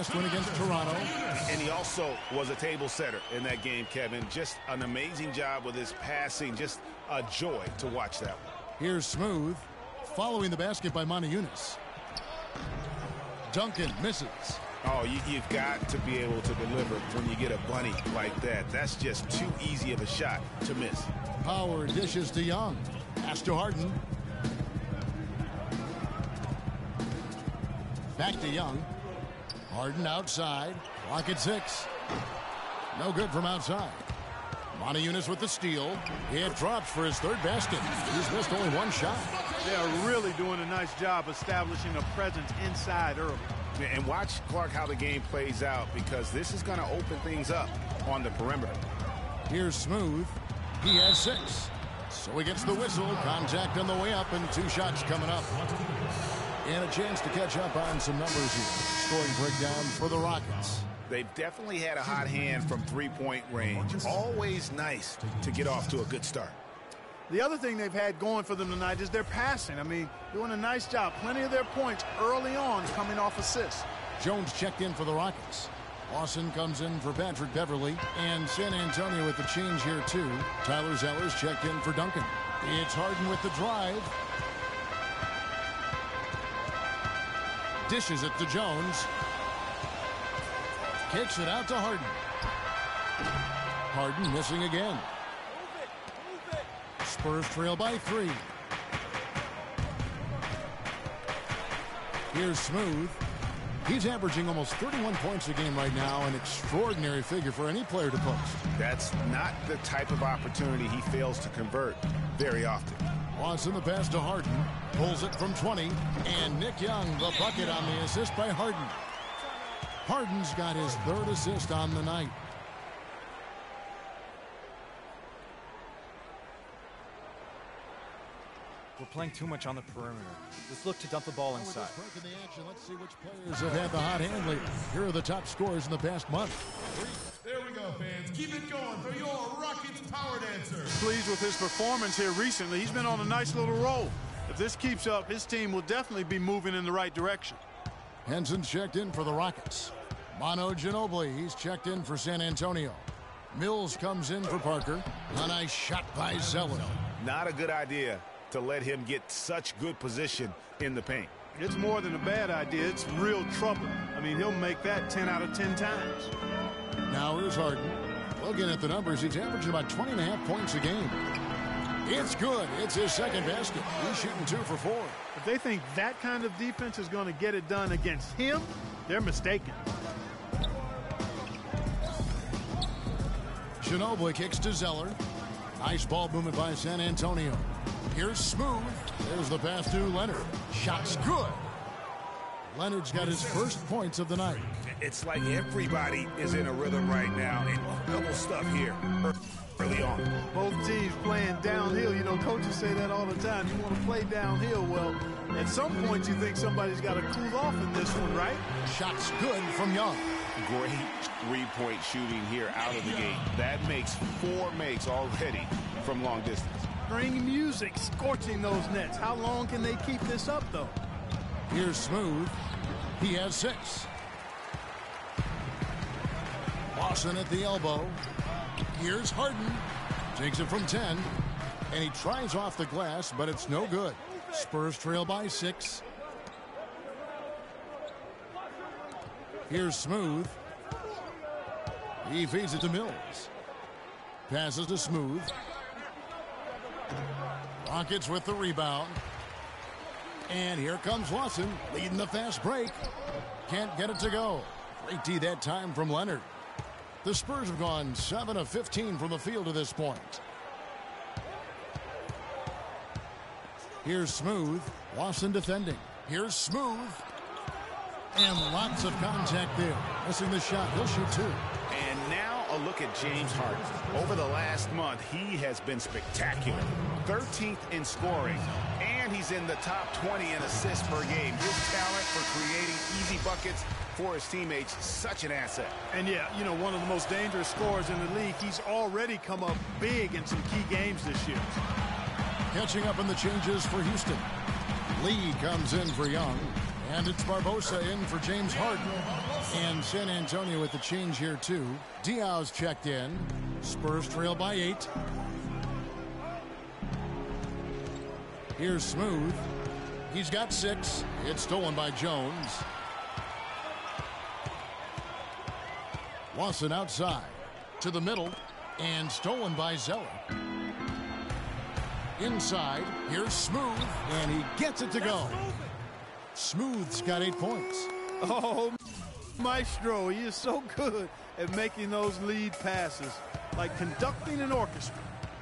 last win against Toronto. And he also was a table setter in that game, Kevin. Just an amazing job with his passing. Just a joy to watch that one. Here's Smooth. Following the basket by Moniunas. Duncan misses. Oh, you've got to be able to deliver when you get a bunny like that. That's just too easy of a shot to miss. Power dishes to Young. Pass to Harden. Back to Young. Harden outside. Clock at 6. No good from outside. Moniunas with the steal. It drops for his third basket. He's missed only one shot. They are really doing a nice job establishing a presence inside early. And watch, Clark, how the game plays out, because this is going to open things up on the perimeter. Here's Smooth. He has 6. So he gets the whistle. Contact on the way up, and 2 shots coming up. And a chance to catch up on some numbers here. Scoring breakdown for the Rockets. They've definitely had a hot hand from three-point range. Always nice to get off to a good start. The other thing they've had going for them tonight is their passing. I mean, doing a nice job. Plenty of their points early on coming off assists. Jones checked in for the Rockets. Lawson comes in for Patrick Beverly. And San Antonio with the change here, too. Tyler Zeller's checked in for Duncan. It's Harden with the drive. Dishes it to Jones. Kicks it out to Harden. Harden missing again. Spurs trail by 3. Here's Smooth. He's averaging almost 31 points a game right now, an extraordinary figure for any player to post. That's not the type of opportunity he fails to convert very often. Lawson the pass to Harden. Pulls it from 20. And Nick Young, the bucket on the assist by Harden. Harden's got his 3rd assist on the night. We're playing too much on the perimeter. Let's look to dump the ball inside. Let's see which players have had the hot hand lately. Here are the top scorers in the past month. There we go, fans. Keep it going for your Rockets power dancer. Pleased with his performance here recently. He's been on a nice little roll. If this keeps up, his team will definitely be moving in the right direction. Henson's checked in for the Rockets. Manu Ginobili, he's checked in for San Antonio. Mills comes in for Parker. A nice shot by Zeller. Not a good idea to let him get such good position in the paint. It's more than a bad idea. It's real trouble. I mean, he'll make that 10 out of 10 times. Now here's Harden. Looking at the numbers, he's averaging about 20.5 points a game. It's good. It's his 2nd basket. He's shooting 2 for 4. If they think that kind of defense is going to get it done against him, they're mistaken. Ginobili kicks to Zeller. Nice ball movement by San Antonio. Here's Smooth. There's the pass to Leonard. Shot's good. Leonard's got his first points of the night. It's like everybody is in a rhythm right now. Incredible stuff here early on. Both teams playing downhill. You know, coaches say that all the time. You want to play downhill. Well, at some point you think somebody's got to cool off in this one, right? Shot's good from Young. Great three-point shooting here out of the gate. That makes 4 makes already from long distance. String music scorching those nets. How long can they keep this up, though? Here's Smooth. He has 6. Lawson at the elbow. Here's Harden. Takes it from 10. And he tries off the glass, but it's no good. Spurs trail by 6. Here's Smooth. He feeds it to Mills. Passes to Smooth. Rockets with the rebound. And here comes Lawson, leading the fast break. Can't get it to go. Great D that time from Leonard. The Spurs have gone 7 of 15 from the field to this point. Here's Smooth. Lawson defending. Here's Smooth. And lots of contact there. Missing the shot. He'll shoot 2. And now a look at James Harden. Over the last month, he has been spectacular. 13th in scoring, and he's in the top 20 in assists per game. His talent for creating easy buckets for his teammates, such an asset. And yeah, you know, one of the most dangerous scorers in the league. He's already come up big in some key games this year. Catching up in the changes for Houston. Lee comes in for Young. And it's Barbosa in for James Harden. And San Antonio with the change here, too. Diaz checked in. Spurs trail by 8. Here's Smooth. He's got 6. It's stolen by Jones. Lawson outside to the middle and stolen by Zeller. Inside, here's Smooth, and he gets it to go. Smooth's got 8 points. Oh, Maestro, he is so good at making those lead passes, like conducting an orchestra.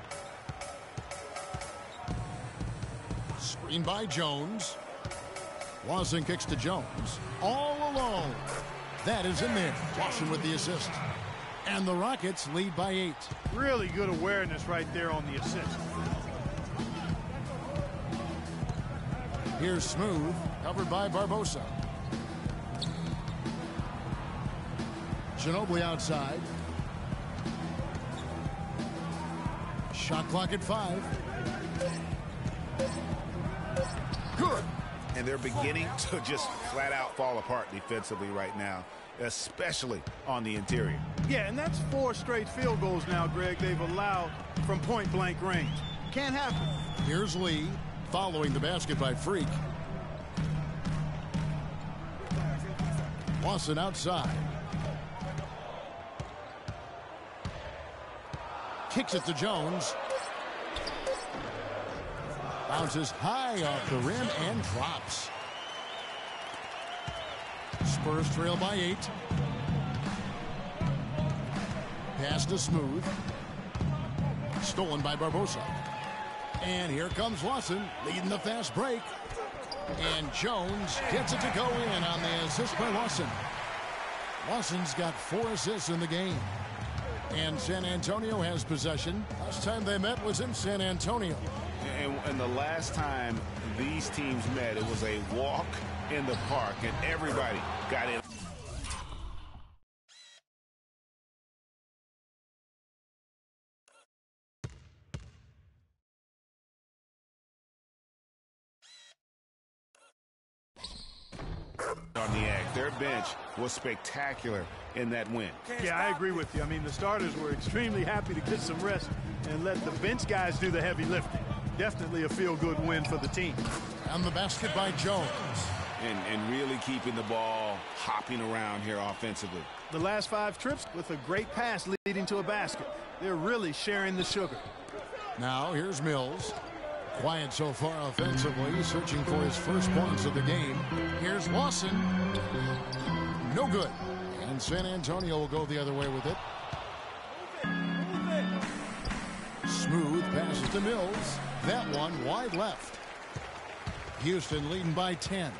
Screen by Jones. Lawson kicks to Jones. All alone. That is in there. Lawson with the assist. And the Rockets lead by 8. Really good awareness right there on the assist. Here's Smooth, covered by Barbosa. Ginobili outside. Shot clock at 5. Good. And they're beginning to just flat out fall apart defensively right now, especially on the interior. Yeah, and that's 4 straight field goals now, Greg, they've allowed from point-blank range. Can't happen. Here's Lee, following the basket by Freak. Lawson outside. Kicks it to Jones. Bounces high off the rim and drops. Spurs trail by 8. Pass to Smooth. Stolen by Barbosa. And here comes Lawson leading the fast break. And Jones gets it to go in on the assist by Lawson. Lawson's got 4 assists in the game. And San Antonio has possession. Last time they met was in San Antonio. And the last time these teams met, it was a walk in the park, and everybody got in. On the act, their bench was spectacular in that win. Yeah, I agree with you. I mean, the starters were extremely happy to get some rest and let the bench guys do the heavy lifting. Definitely a feel-good win for the team. And the basket by Jones. And really keeping the ball hopping around here offensively. The last 5 trips with a great pass leading to a basket. They're really sharing the sugar. Now here's Mills. Quiet so far offensively, searching for his first points of the game. Here's Lawson. No good. And San Antonio will go the other way with it. Smooth passes to Mills. That one wide left. Houston leading by 10.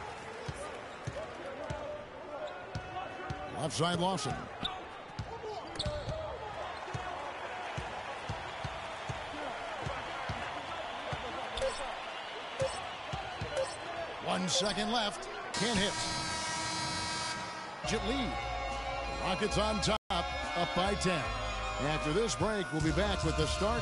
Left side Lawson. One second left. Can't hit. Jet lead. Rockets on top, up by 10. After this break, we'll be back with the start.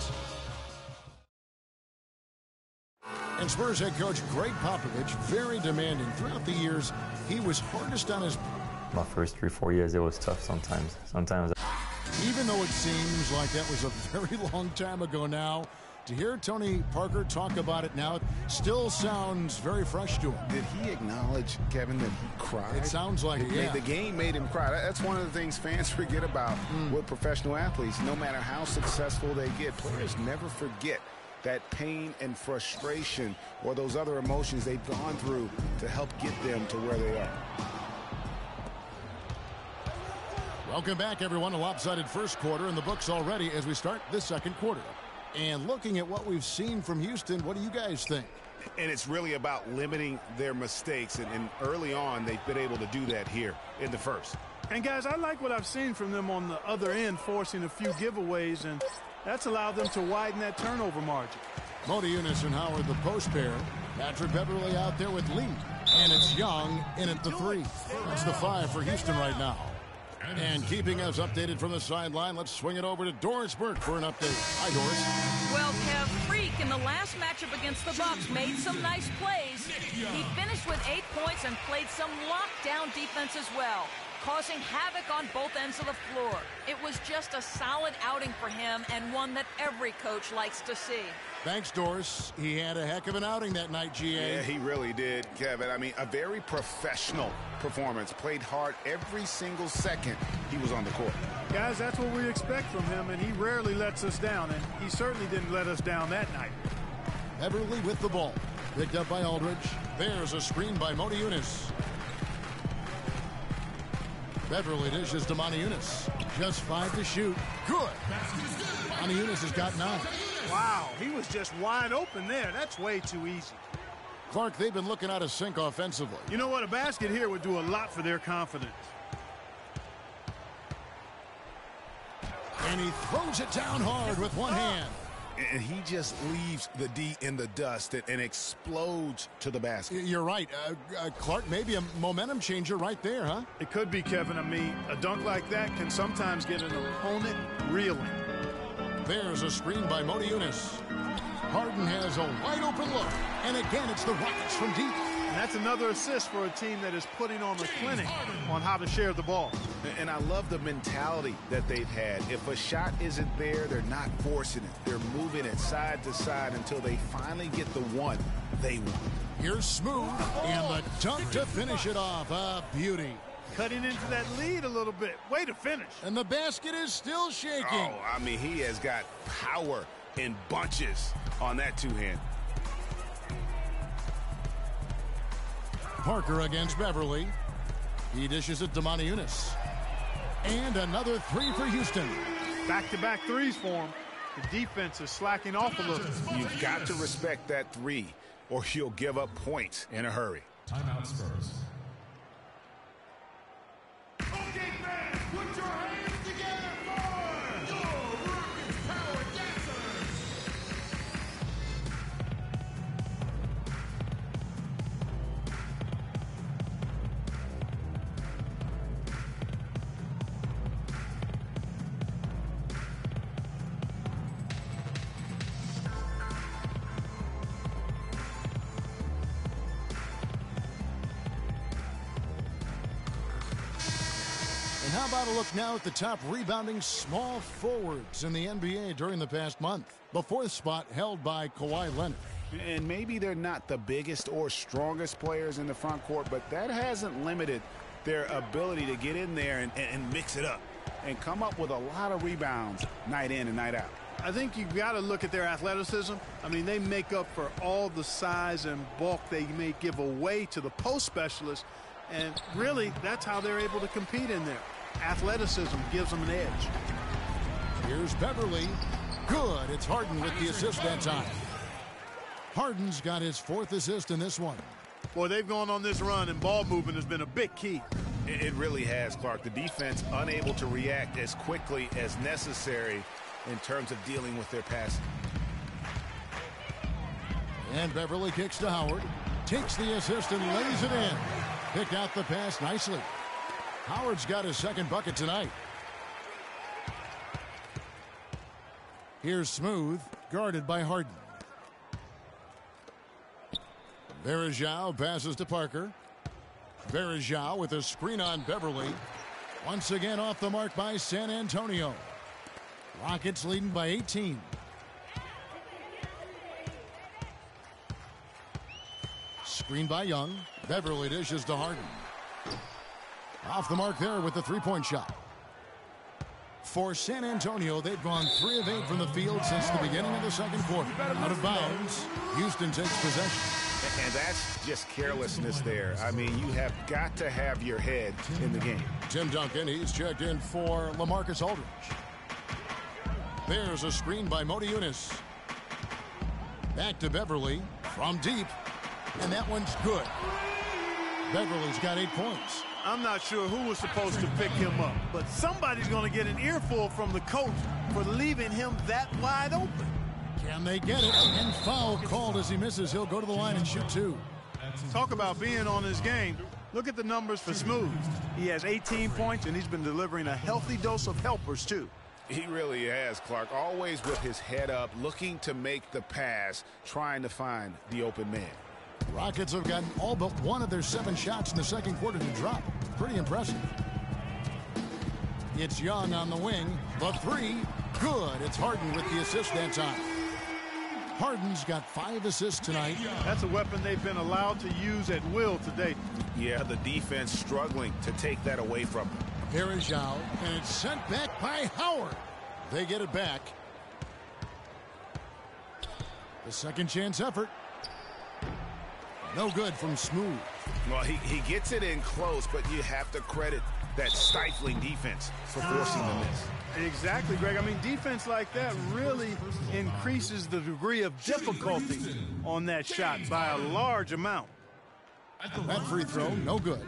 And Spurs head coach Greg Popovich, very demanding. Throughout the years, he was hardest on his... My first 3-4 years, it was tough sometimes. Even though it seems like that was a very long time ago now, to hear Tony Parker talk about it now, it still sounds very fresh to him. Did he acknowledge, Kevin, that he cried? It sounds like it, yeah. The game made him cry. That's one of the things fans forget about with professional athletes. No matter how successful they get, players never forget that pain and frustration or those other emotions they've gone through to help get them to where they are. Welcome back, everyone. A lopsided first quarter in the books already as we start this second quarter. And looking at what we've seen from Houston, what do you guys think? And it's really about limiting their mistakes. And early on, they've been able to do that here in the first. And, guys, I like what I've seen from them on the other end, forcing a few giveaways, and that's allowed them to widen that turnover margin. Mota Eunice and Howard, the post pair. Patrick Beverly out there with Lee. And it's Young in at the 3. That's the 5 for Houston right now. And keeping us updated from the sideline, let's swing it over to Doris Burke for an update. Hi, Doris. Well, Kev, Freak in the last matchup against the Bucks made some nice plays. He finished with 8 points and played some lockdown defense as well. causing havoc on both ends of the floor. It was just a solid outing for him and one that every coach likes to see. Thanks, Doris. He had a heck of an outing that night, GA. Yeah, he really did, Kevin. I mean, a very professional performance. Played hard every single second he was on the court. Guys, that's what we expect from him, and he rarely lets us down, and he certainly didn't let us down that night. Beverly with the ball. Picked up by Aldridge. There's a screen by Motiejunas. Beverly dishes to Motiejunas. Just 5 to shoot. Good. Motiejunas has got 9. Wow, he was just wide open there. That's way too easy. Clark, they've been looking out of sync offensively. You know what? A basket here would do a lot for their confidence. And he throws it down hard with one hand. And he just leaves the D in the dust and explodes to the basket. You're right. Clark, maybe a momentum changer right there, huh? It could be, Kevin. I mean, a dunk like that can sometimes get an opponent reeling. There's a screen by Motiejunas. Harden has a wide open look. And again, it's the Rockets from deep. And that's another assist for a team that is putting on a clinic on how to share the ball. And I love the mentality that they've had. If a shot isn't there, they're not forcing it. They're moving it side to side until they finally get the one they want. Here's Smooth, and the dunk to finish it off. A beauty. Cutting into that lead a little bit. Way to finish. And the basket is still shaking. Oh, I mean, he has got power in bunches on that two-hand. Parker against Beverly. He dishes it to Motiejunas. And another 3 for Houston. Back-to-back threes for him. The defense is slacking off a little. You've got to respect that 3, or you'll give up points in a hurry. Timeout Spurs. Okay, fans, put your hands together for your Rockets Power Dancers. And how about a look now at the top rebounding small forwards in the NBA during the past month? The 4th spot held by Kawhi Leonard. And maybe they're not the biggest or strongest players in the front court, but that hasn't limited their ability to get in there and mix it up and come up with a lot of rebounds night in and night out. I think you've got to look at their athleticism. I mean, they make up for all the size and bulk they may give away to the post specialists. And really, that's how they're able to compete in there. Athleticism gives them an edge. Here's Beverly. Good. It's Harden with the assist that time. Harden's got his 4th assist in this one. Boy, they've gone on this run, and ball movement has been a big key. It really has, Clark. The defense unable to react as quickly as necessary in terms of dealing with their passing. And Beverly kicks to Howard. Takes the assist and lays it in. Picked out the pass nicely. Howard's got his 2nd bucket tonight. Here's Smooth, guarded by Harden. Varejao passes to Parker. Varejao with a screen on Beverly. Once again off the mark by San Antonio. Rockets leading by 18. Screen by Young. Beverly dishes to Harden. Off the mark there with the 3-point shot. For San Antonio, they've gone 3 of 8 from the field since the beginning of the second quarter. Out of bounds, Houston takes possession. And that's just carelessness there. I mean, you have got to have your head in the game. Tim Duncan, he's checked in for LaMarcus Aldridge. There's a screen by Motiejunas. Back to Beverly from deep. And that one's good. Beverly's got 8 points. I'm not sure who was supposed to pick him up, but somebody's going to get an earful from the coach for leaving him that wide open. Can they get it? And foul called as he misses. He'll go to the line and shoot 2. Talk about being on his game. Look at the numbers for Smooth. He has 18 points, and he's been delivering a healthy dose of helpers, too. He really has, Clark. Always with his head up, looking to make the pass, trying to find the open man. Rockets have gotten all but one of their 7 shots in the second quarter to drop. Pretty impressive. It's Young on the wing. The three, good. It's Harden with the assist that time. Harden's got 5 assists tonight. That's a weapon they've been allowed to use at will today. Yeah, the defense struggling to take that away from him. Varejao, and it's sent back by Howard. They get it back. The second chance effort. No good from Smooth. Well, he gets it in close, but you have to credit that stifling defense for forcing the miss. Exactly, Greg. I mean, defense like that really increases the degree of difficulty on that shot by a large amount. That free throw, no good.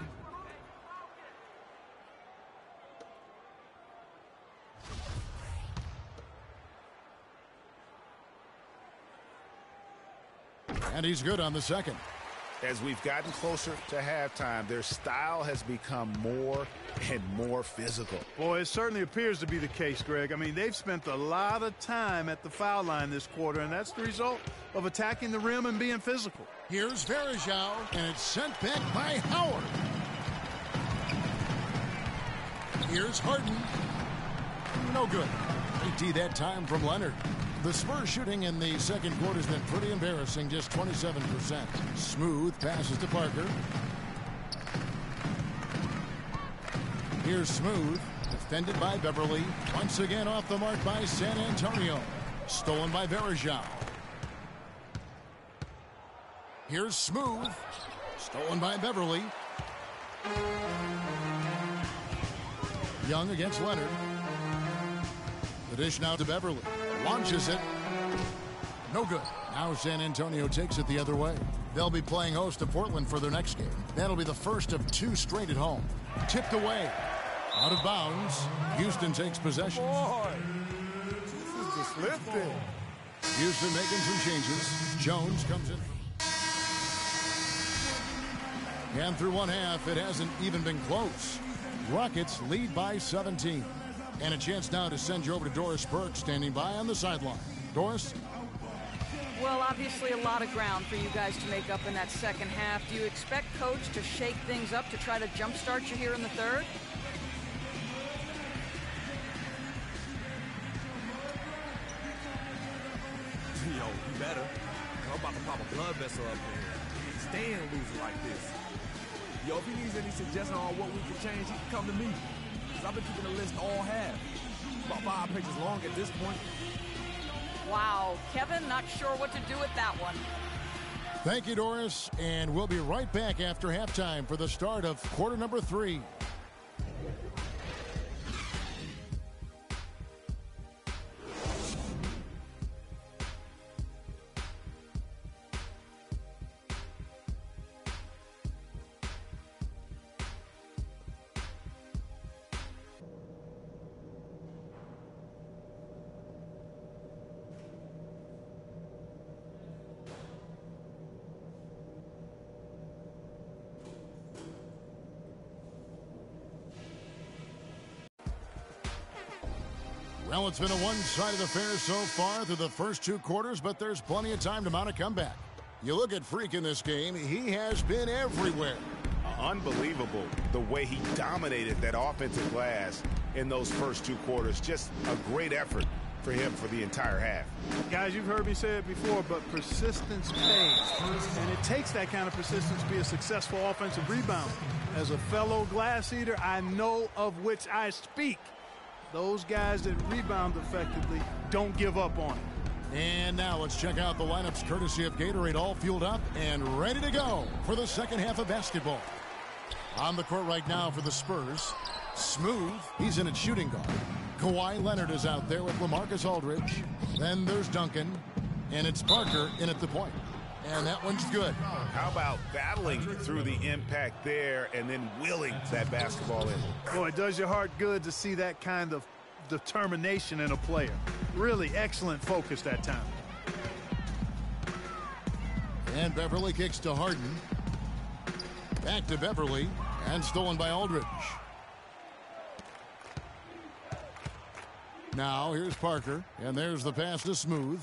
And he's good on the second. As we've gotten closer to halftime, their style has become more and more physical. Boy, it certainly appears to be the case, Greg. I mean, they've spent a lot of time at the foul line this quarter, and that's the result of attacking the rim and being physical. Here's Varejao, and it's sent back by Howard. Here's Harden. No good. 3D that time from Leonard. The Spurs shooting in the second quarter has been pretty embarrassing, just 27%. Smooth passes to Parker. Here's Smooth, defended by Beverly. Once again off the mark by San Antonio. Stolen by Varejao. Here's Smooth, stolen by Beverly. Young against Leonard. The dish now to Beverly. Launches it. No good. Now San Antonio takes it the other way. They'll be playing host to Portland for their next game. That'll be the first of 2 straight at home. Tipped away. Out of bounds. Houston takes possession. Boy, this is just lifting. Houston making some changes. Jones comes in. And through one half, it hasn't even been close. Rockets lead by 17. And a chance now to send you over to Doris Burke, standing by on the sideline. Doris? Well, obviously a lot of ground for you guys to make up in that second half. Do you expect Coach to shake things up to try to jumpstart you here in the third? Yo, you better. I'm about to pop a blood vessel up there. Stand losing like this. Yo, if he needs any suggestion on what we can change, he can come to me. I've been keeping the list all half. About 5 pages long at this point. Wow, Kevin, not sure what to do with that one. Thank you, Doris. And we'll be right back after halftime for the start of quarter number 3. Well, it's been a one-sided affair so far through the first 2 quarters, but there's plenty of time to mount a comeback. You look at Freak in this game, he has been everywhere. Unbelievable the way he dominated that offensive glass in those first 2 quarters. Just a great effort for him for the entire half. Guys, you've heard me say it before, but persistence pays. And it takes that kind of persistence to be a successful offensive rebounder. As a fellow glass eater, I know of which I speak. Those guys that rebound effectively don't give up on it. And now let's check out the lineups courtesy of Gatorade, all fueled up and ready to go for the second half of basketball. On the court right now for the Spurs, Smooth, he's in at shooting guard. Kawhi Leonard is out there with LaMarcus Aldridge. Then there's Duncan, and it's Parker in at the point. And that one's good. How about battling through the impact there and then willing that basketball in? Boy, it does your heart good to see that kind of determination in a player. Really excellent focus that time. And Beverly kicks to Harden. Back to Beverly, and stolen by Aldridge. Now here's Parker, and there's the pass to Smooth.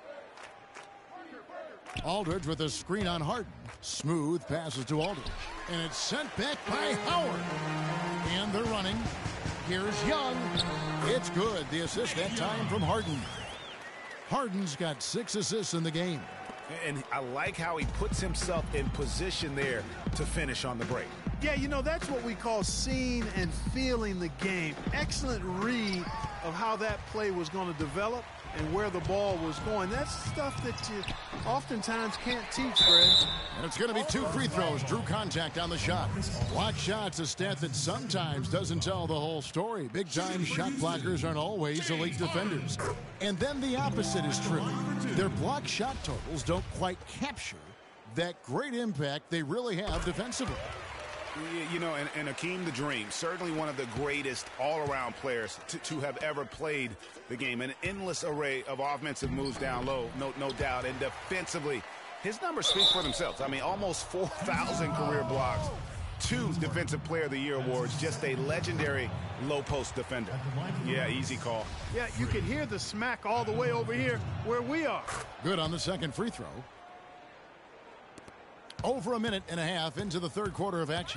Aldridge with a screen on Harden. Smooth passes to Aldridge. And it's sent back by Howard. And they're running. Here's Young. It's good. The assist that time from Harden. Harden's got 6 assists in the game. And I like how he puts himself in position there to finish on the break. Yeah, you know, that's what we call seeing and feeling the game. Excellent read of how that play was going to develop and where the ball was going. That's stuff that you oftentimes can't teach, Fred. And it's going to be 2 free throws. Drew contact on the shot. Block shots, a stat that sometimes doesn't tell the whole story. Big-time shot blockers aren't always elite defenders. And then the opposite is true. Their block shot totals don't quite capture that great impact they really have defensively. You know, and Akeem the Dream, certainly one of the greatest all-around players to have ever played the game. An endless array of offensive moves down low, no doubt. And defensively, his numbers speak for themselves. I mean, almost 4,000 career blocks, 2 Defensive Player of the Year awards, just a legendary low-post defender. Yeah, easy call. Yeah, you can hear the smack all the way over here where we are. Good on the second free throw. Over a minute and a half into the third quarter of action.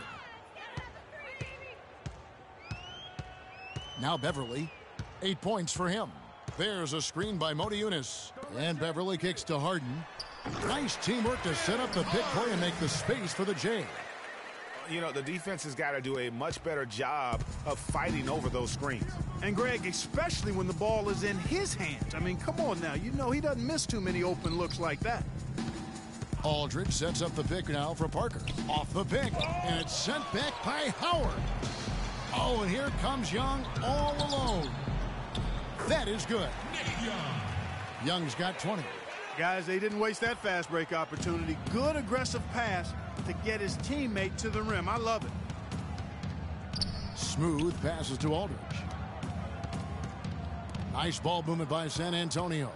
Now Beverly, 8 points for him. There's a screen by Modi Yunus. And Beverly kicks to Harden. Nice teamwork to set up the pick play and make the space for the J. You know, the defense has got to do a much better job of fighting over those screens. And Greg, especially when the ball is in his hands. I mean, come on now. You know he doesn't miss too many open looks like that. Aldridge sets up the pick now for Parker. Off the pick, and it's sent back by Howard. Oh, and here comes Young all alone. That is good. Young's got 20. Guys, they didn't waste that fast break opportunity. Good aggressive pass to get his teammate to the rim. I love it. Smooth passes to Aldridge. Nice ball movement by San Antonio.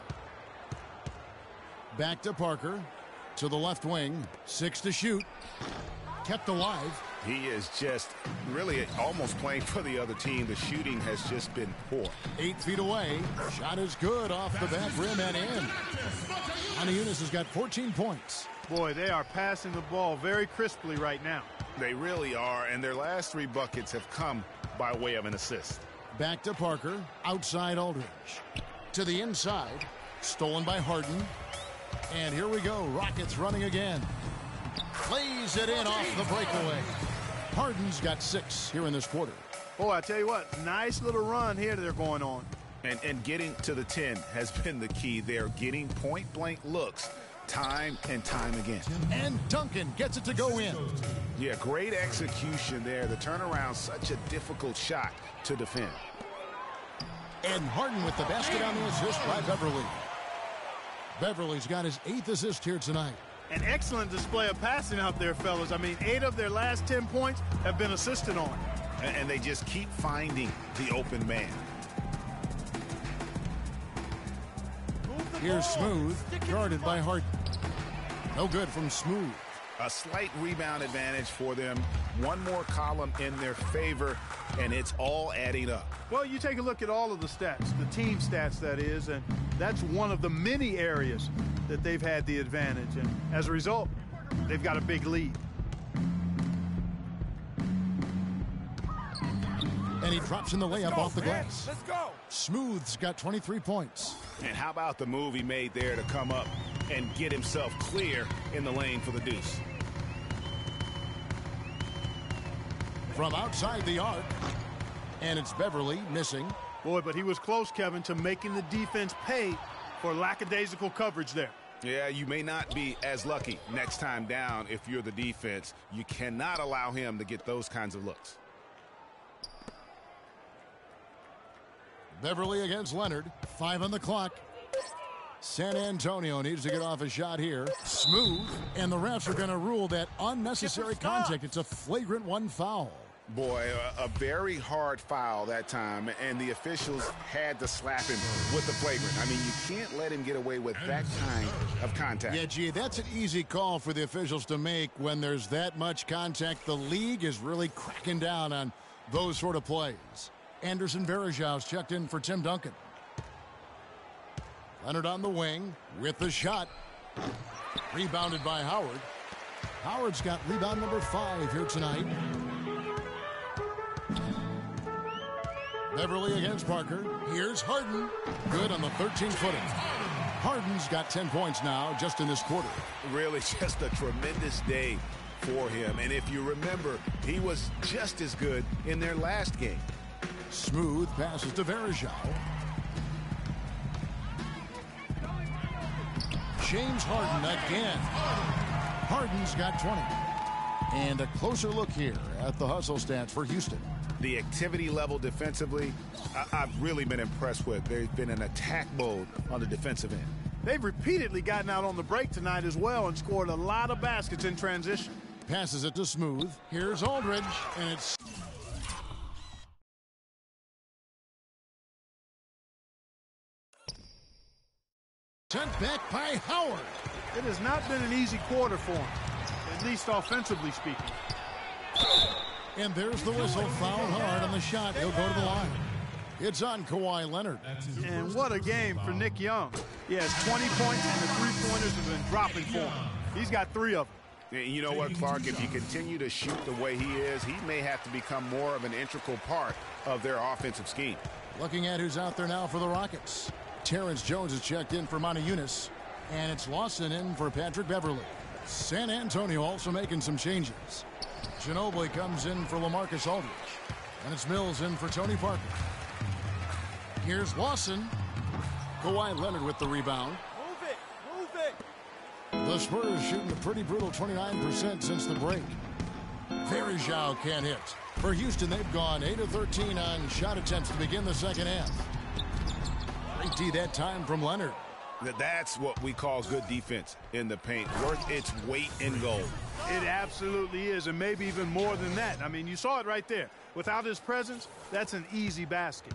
Back to Parker. To the left wing. 6 to shoot. Kept alive. He is just really almost playing for the other team. The shooting has just been poor. 8 feet away. Shot is good off the back rim and in. Modi Yunus has got 14 points. Boy, they are passing the ball very crisply right now. They really are, and their last 3 buckets have come by way of an assist. Back to Parker. Outside Aldridge. To the inside. Stolen by Harden. And here we go. Rockets running again. Plays it in off the breakaway. Harden's got 6 here in this quarter. Boy, I tell you what, nice little run here they're going on. And getting to the 10 has been the key. They're getting point-blank looks time and time again. And Duncan gets it to go in. Yeah, great execution there. The turnaround, such a difficult shot to defend. And Harden with the basket on the assist by Beverly. Beverly's got his 8th assist here tonight. An excellent display of passing out there, fellas. I mean, 8 of their last 10 points have been assisted on. And they just keep finding the open man. Here's Smooth, guarded by Harden. No good from Smooth. A slight rebound advantage for them. One more column in their favor, and it's all adding up. Well, you take a look at all of the stats, the team stats, that is, and that's one of the many areas that they've had the advantage. And as a result, they've got a big lead. And he drops in the layup off the man. glass. Let's go. Smooth's got 23 points. And how about the move he made there to come up and get himself clear in the lane for the deuce? From outside the arc. And it's Beverly missing. Boy, but he was close, Kevin, to making the defense pay for lackadaisical coverage there. Yeah, you may not be as lucky next time down if you're the defense. You cannot allow him to get those kinds of looks. Beverly against Leonard. 5 on the clock. San Antonio needs to get off a shot here. Smooth. And the refs are going to rule that unnecessary contact. It's a flagrant 1 foul. Boy, a very hard foul that time, and the officials had to slap him with the flagrant. I mean, you can't let him get away with that kind of contact. Yeah, gee, that's an easy call for the officials to make when there's that much contact. The league is really cracking down on those sort of plays. Anderson Varejau's checked in for Tim Duncan. Leonard on the wing with the shot. Rebounded by Howard. Howard's got rebound number 5 here tonight. Beverly against Parker. Here's Harden. Good on the 13-footer. Harden's got 10 points now just in this quarter. Really just a tremendous day for him. And if you remember, he was just as good in their last game. Smooth passes to Varejao. James Harden again. Harden's got 20. And a closer look here at the hustle stats for Houston. The activity level defensively, I've really been impressed with. There's been an attack mode on the defensive end. They've repeatedly gotten out on the break tonight as well and scored a lot of baskets in transition. Passes it to Smooth. Here's Aldridge, and it's... sent back by Howard. It has not been an easy quarter for him, at least offensively speaking. And there's the whistle. Fouled hard on the shot. He'll go to the line. It's on Kawhi Leonard. And what a game for Nick Young. He has 20 points, and the three-pointers have been dropping for him. He's got 3 of them. You know what, Clark? If you continue to shoot the way he is, he may have to become more of an integral part of their offensive scheme. Looking at who's out there now for the Rockets. Terrence Jones has checked in for Monty Eunice. And it's Lawson in for Patrick Beverly. San Antonio also making some changes. Ginobili comes in for LaMarcus Aldridge. And it's Mills in for Tony Parker. Here's Lawson. Kawhi Leonard with the rebound. Move it. The Spurs shooting a pretty brutal 29% since the break. Varejao can't hit. For Houston, they've gone 8 of 13 on shot attempts to begin the second half. Great D that time from Leonard. That's what we call good defense in the paint. Worth its weight in gold. It absolutely is, and maybe even more than that. I mean, you saw it right there. Without his presence, that's an easy basket.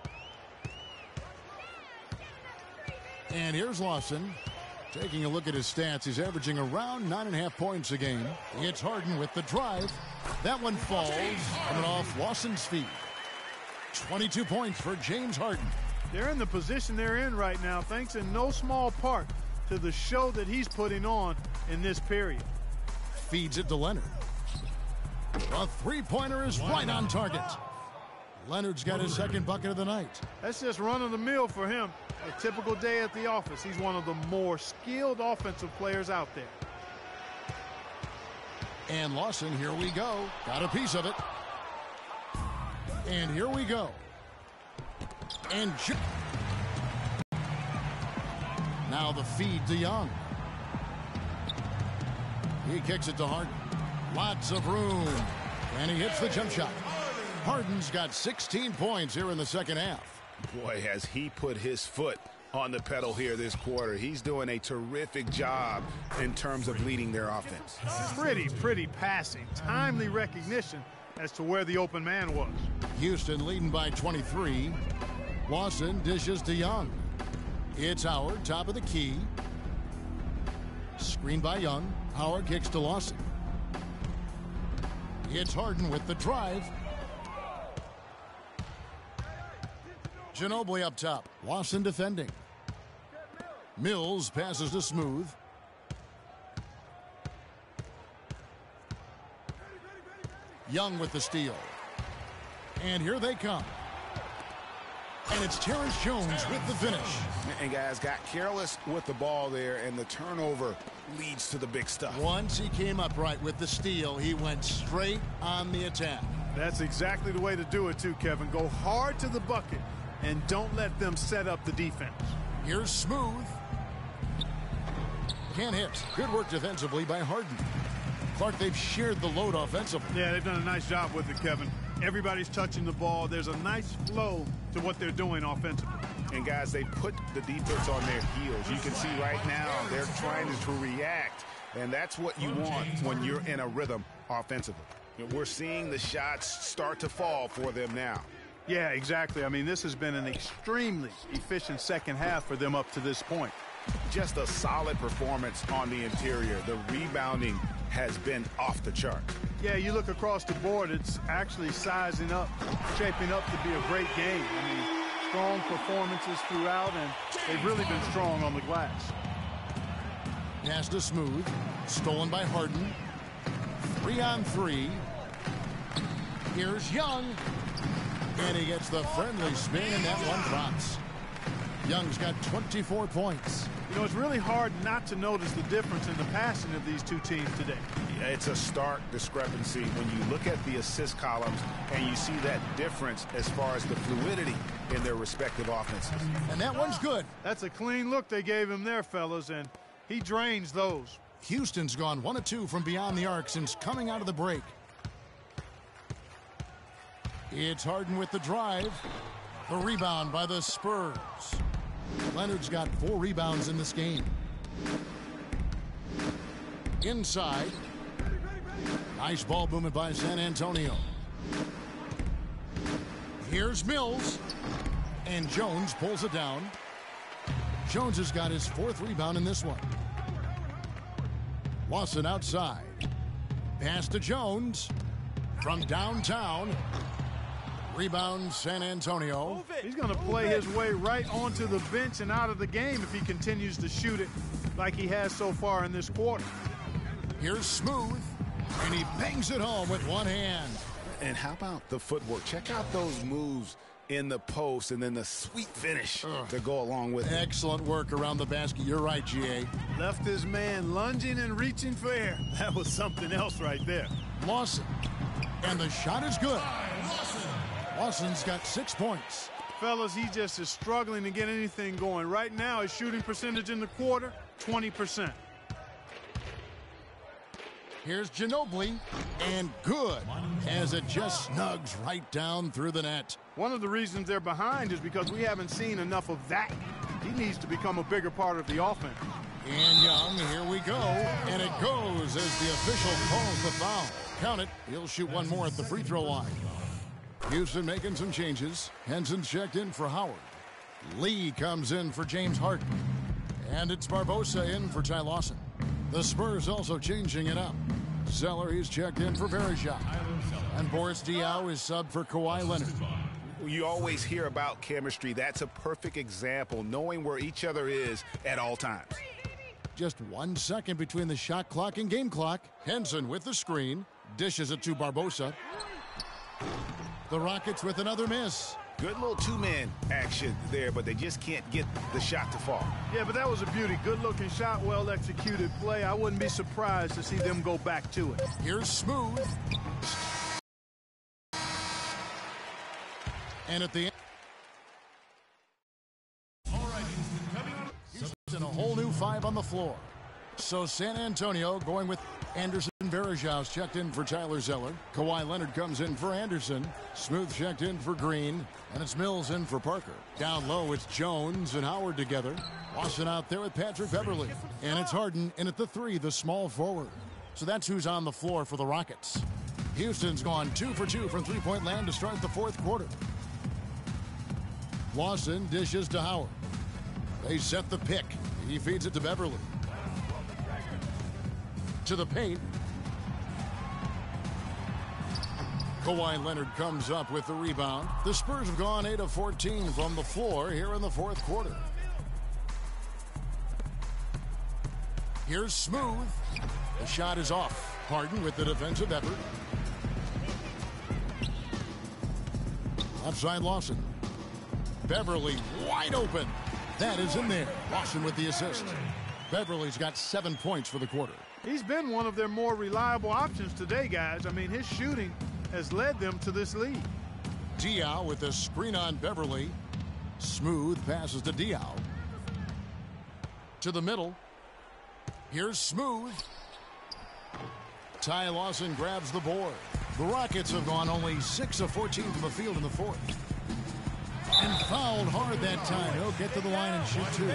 And here's Lawson. Taking a look at his stats, he's averaging around 9.5 points a game. It's Harden with the drive. That one falls, coming off Lawson's feet. 22 points for James Harden. They're in the position they're in right now, thanks in no small part to the show that he's putting on in this period. Feeds it to Leonard. A three-pointer is right on target. Leonard's got his second bucket of the night. That's just run-of-the-mill for him. A typical day at the office. He's one of the more skilled offensive players out there. And Lawson, here we go. Got a piece of it. And here we go. And now the feed to Young. He kicks it to Harden. Lots of room. And he hits the jump shot. Harden's got 16 points here in the second half. Boy, has he put his foot on the pedal here this quarter. He's doing a terrific job in terms of leading their offense. Pretty passing. Timely recognition as to where the open man was. Houston leading by 23. Lawson dishes to Young. It's Howard, top of the key. Screen by Young. Howard kicks to Lawson. It's Harden with the drive. Ginobili up top. Lawson defending. Mills passes to Smooth. Young with the steal. And here they come. And it's Terrence Jones with the finish. And guys got careless with the ball there, and the turnover leads to the big stuff. Once he came up right with the steal, he went straight on the attack. That's exactly the way to do it too, Kevin. Go hard to the bucket and don't let them set up the defense. Here's Smooth. Can't hit. Good work defensively by Harden. Clark, they've shared the load offensively. Yeah, they've done a nice job with it, Kevin. Everybody's touching the ball. There's a nice flow to what they're doing offensively. And guys, they put the defense on their heels. You can see right now they're trying to react, and that's what you want when you're in a rhythm offensively. We're seeing the shots start to fall for them now. Yeah, exactly. I mean, this has been an extremely efficient second half for them up to this point. Just a solid performance on the interior. The rebounding has been off the chart. Yeah, you look across the board, it's actually sizing up, shaping up to be a great game. I mean, strong performances throughout, and they've really been strong on the glass. Pass to Smooth. Stolen by Harden. 3-on-3. Here's Young. And he gets the friendly spin, and that one drops. Young's got 24 points. You know, it's really hard not to notice the difference in the passing of these two teams today. Yeah, it's a stark discrepancy when you look at the assist columns and you see that difference as far as the fluidity in their respective offenses. And that one's good. That's a clean look they gave him there, fellas, and he drains those. Houston's gone 1 of 2 from beyond the arc since coming out of the break. It's Harden with the drive. The rebound by the Spurs. Leonard's got 4 rebounds in this game. Inside. Nice ball movement by San Antonio. Here's Mills. And Jones pulls it down. Jones has got his 4th rebound in this one. Lawson outside. Pass to Jones. From downtown. Rebound San Antonio. He's going to play his way right onto the bench and out of the game if he continues to shoot it like he has so far in this quarter. Here's Smooth, and he bangs it home with one hand. And how about the footwork? Check out those moves in the post and then the sweet finish to go along with it. Excellent work around the basket. You're right, G.A. Left his man lunging and reaching for air. That was something else right there. Lawson, and the shot is good. Lawson's got 6 points. Fellas, he just is struggling to get anything going. Right now, his shooting percentage in the quarter, 20%. Here's Ginobili, and good, as it just snugs right down through the net. One of the reasons they're behind is because we haven't seen enough of that. He needs to become a bigger part of the offense. And Young, here we go, and it goes as the official calls the foul. Count it, he'll shoot one more at the free throw line. Houston making some changes. Henson's checked in for Howard. Lee comes in for James Harden. And it's Barbosa in for Ty Lawson. The Spurs also changing it up. Zeller, he's checked in for Verejao. And Boris Diaw is subbed for Kawhi Leonard. You always hear about chemistry. That's a perfect example, knowing where each other is at all times. Just 1 second between the shot clock and game clock. Henson with the screen. Dishes it to Barbosa. The Rockets with another miss. Good little two-man action there, but they just can't get the shot to fall. Yeah, but that was a beauty. Good-looking shot, well-executed play. I wouldn't be surprised to see them go back to it. Here's Smooth. And at the end, Houston, a whole new 5 on the floor. So San Antonio going with Anderson. Verejao checked in for Tyler Zeller. Kawhi Leonard comes in for Anderson. Smooth checked in for Green. And it's Mills in for Parker. Down low, it's Jones and Howard together. Lawson out there with Patrick Beverley. And it's Harden in at the 3, the small forward. So that's who's on the floor for the Rockets. Houston's gone 2 for 2 from three-point land to start the 4th quarter. Lawson dishes to Howard. They set the pick. He feeds it to Beverley. To the paint. Kawhi Leonard comes up with the rebound. The Spurs have gone 8 of 14 from the floor here in the 4th quarter. Here's Smooth. The shot is off. Harden with the defensive effort. Outside Lawson. Beverley wide open. That is in there. Lawson with the assist. Beverley's got 7 points for the quarter. He's been one of their more reliable options today, guys. I mean, his shooting has led them to this lead. Diaw with the screen on Beverley. Smooth passes to Diaw. To the middle. Here's Smooth. Ty Lawson grabs the board. The Rockets have gone only 6 of 14 from the field in the 4th. And fouled hard that time. He'll get to the line and shoot 2.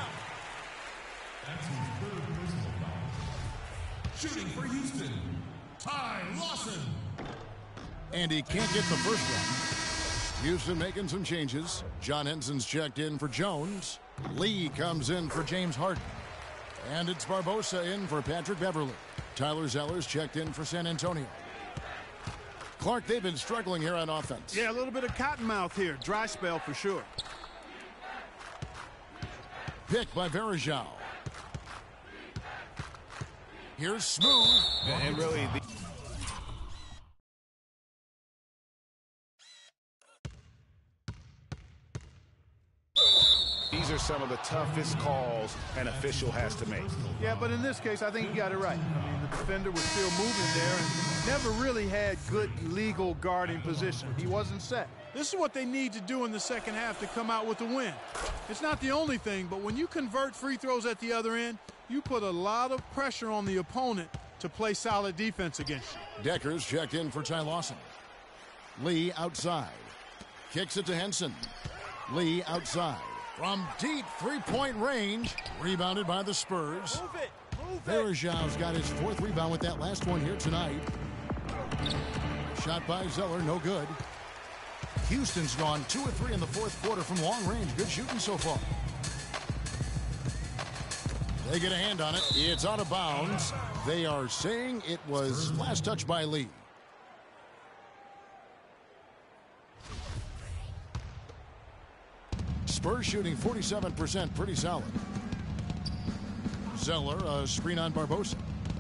Shooting for Houston, Ty Lawson. And he can't get the first one. Houston making some changes. John Henson's checked in for Jones. Lee comes in for James Harden. And it's Barbosa in for Patrick Beverley. Tyler Zeller's checked in for San Antonio. Clark, they've been struggling here on offense. Yeah, a little bit of cottonmouth here. Dry spell for sure. Pick by Verejao. Here's Smooth. And really, are some of the toughest calls an official has to make. Yeah, but in this case, I think he got it right. I mean, the defender was still moving there and never really had good legal guarding position. He wasn't set. This is what they need to do in the second half to come out with the win. It's not the only thing, but when you convert free throws at the other end, you put a lot of pressure on the opponent to play solid defense against you. Deckers checked in for Ty Lawson. Lee outside. Kicks it to Henson. Lee outside. From deep three-point range. Rebounded by the Spurs. Verjão's got his 4th rebound with that last one here tonight. Shot by Zeller, no good. Houston's gone 2 of 3 in the 4th quarter from long range. Good shooting so far. They get a hand on it. It's out of bounds. They are saying it was last touch by Lee. Spurs shooting 47%, pretty solid. Zeller, a screen on Barbosa.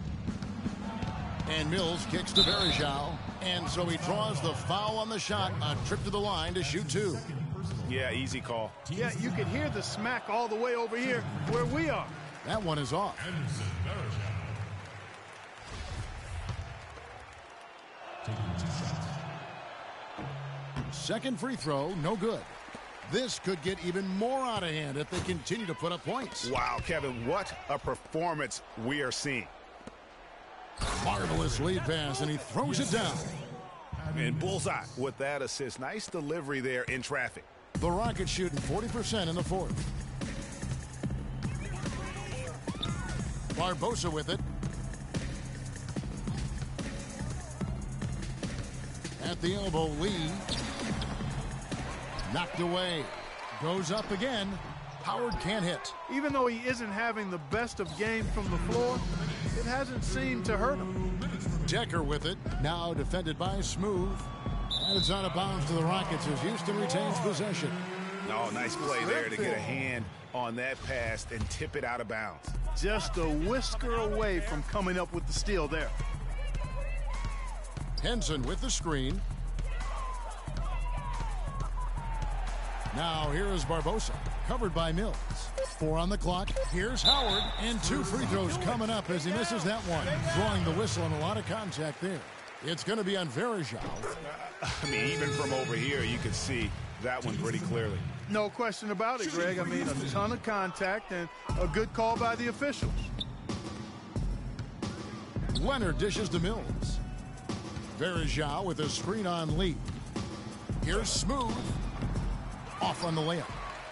And Mills kicks to Verjão. And so he draws the foul on the shot. A trip to the line to shoot 2. Yeah, easy call. Yeah, you could hear the smack all the way over here where we are. That one is off. Second free throw, no good. This could get even more out of hand if they continue to put up points. Wow, Kevin, what a performance we are seeing. Marvelous lead pass, and he throws it down. And bullseye with that assist. Nice delivery there in traffic. The Rockets shooting 40% in the 4th. Barbosa with it. At the elbow, Lee. Knocked away. Goes up again. Howard can't hit. Even though he isn't having the best of games from the floor, it hasn't seemed to hurt him. Decker with it. Now defended by Smooth. And it's out of bounds to the Rockets as Houston retains possession. Oh, nice play there to get a hand on that pass and tip it out of bounds. Just a whisker away from coming up with the steal there. Henson with the screen. Now here is Barbosa, covered by Mills. 4 on the clock. Here's Howard, and 2 free throws coming up as he misses that one. Drawing the whistle and a lot of contact there. It's going to be on Verjão. I mean, even from over here, you can see that one pretty clearly. No question about it, Greg. I mean, a ton of contact and a good call by the officials. Leonard dishes to Mills. Verjão with a screen on Lee. Here's Smooth. Off on the layup.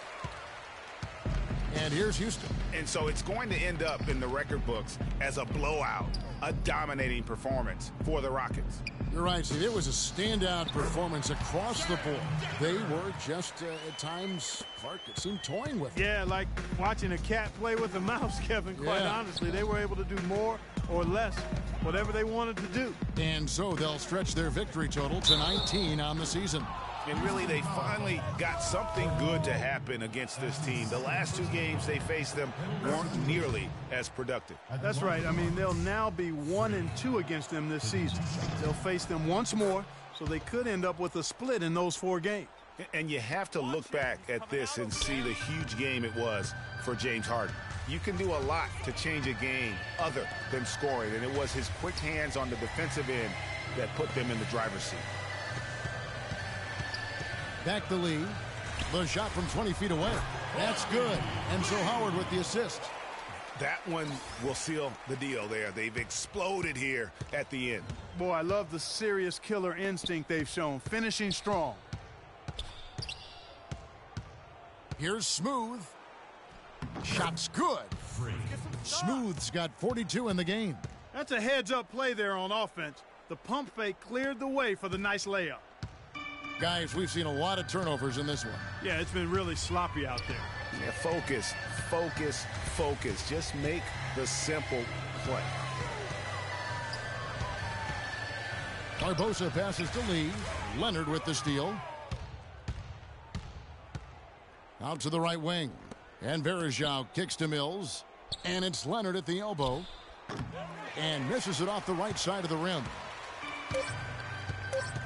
And here's Houston. And so it's going to end up in the record books as a blowout, a dominating performance for the Rockets. You're right, Steve. It was a standout performance across the board. They were just, at times, Clark, it seemed toying with it. Yeah, like watching a cat play with a mouse, Kevin, quite honestly. They were able to do more or less, whatever they wanted to do. And so they'll stretch their victory total to 19 on the season. And really, they finally got something good to happen against this team. The last 2 games they faced them weren't nearly as productive. That's right. I mean, they'll now be 1-2 against them this season. They'll face them once more, so they could end up with a split in those 4 games. And you have to look back at this and see the huge game it was for James Harden. You can do a lot to change a game other than scoring, and it was his quick hands on the defensive end that put them in the driver's seat. Back to Lee. The shot from 20 feet away. That's good. And so Howard with the assist. That one will seal the deal there. They've exploded here at the end. Boy, I love the serious killer instinct they've shown. Finishing strong. Here's Smooth. Shot's good. Smooth's got 42 in the game. That's a heads-up play there on offense. The pump fake cleared the way for the nice layup. Guys, we've seen a lot of turnovers in this one. Yeah, it's been really sloppy out there. Yeah, focus, focus, focus. Just make the simple play. Barbosa passes to Lee. Leonard with the steal. Out to the right wing. And Verjão kicks to Mills. And it's Leonard at the elbow. And misses it off the right side of the rim.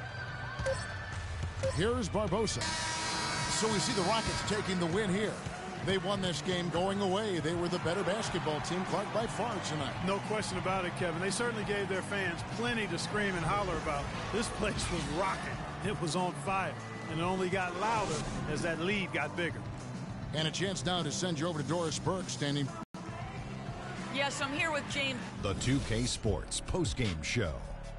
Here's Barbosa. So we see the Rockets taking the win here. They won this game going away. They were the better basketball team, Clark, by far tonight. No question about it, Kevin. They certainly gave their fans plenty to scream and holler about. This place was rocking. It was on fire. And it only got louder as that lead got bigger. And a chance now to send you over to Doris Burke, standing. Yes, I'm here with James. The 2K Sports postgame show.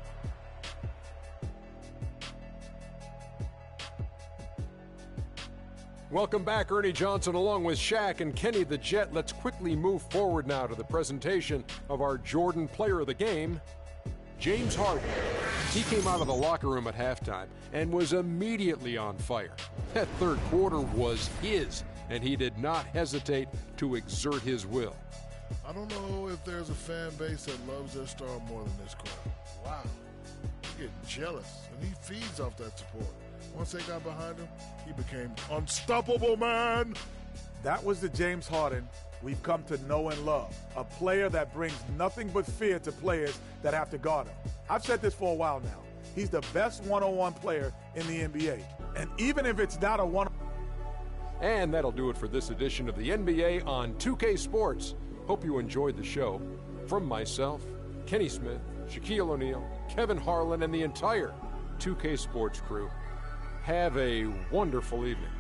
Welcome back, Ernie Johnson along with Shaq and Kenny the Jet. Let's quickly move forward now to the presentation of our Jordan Player of the Game, James Harden. He came out of the locker room at halftime and was immediately on fire. That third quarter was his, and he did not hesitate to exert his will. I don't know if there's a fan base that loves their star more than this crowd. Wow. They're getting jealous, and he feeds off that support. Once they got behind him, he became unstoppable, man. That was the James Harden we've come to know and love. A player that brings nothing but fear to players that have to guard him. I've said this for a while now. He's the best one-on-one player in the NBA. And even if it's not a one. And that'll do it for this edition of the NBA on 2K Sports. Hope you enjoyed the show. From myself, Kenny Smith, Shaquille O'Neal, Kevin Harlan, and the entire 2K Sports crew, have a wonderful evening.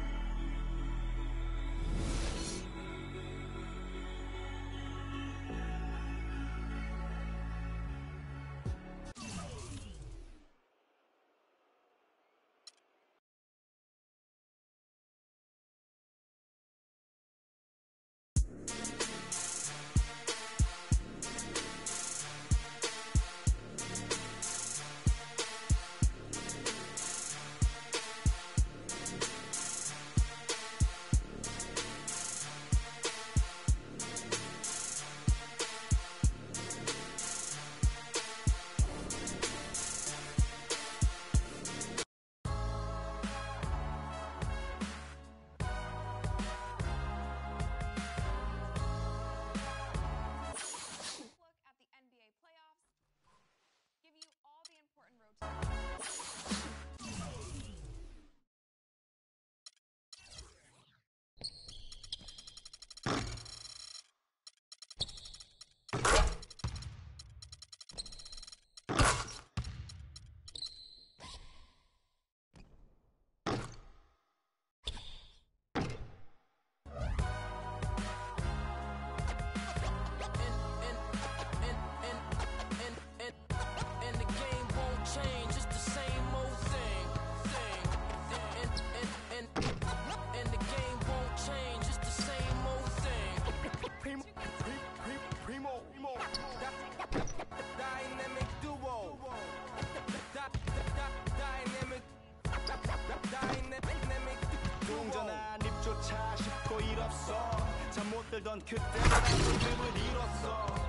들던 그때 꿈을 이뤘어.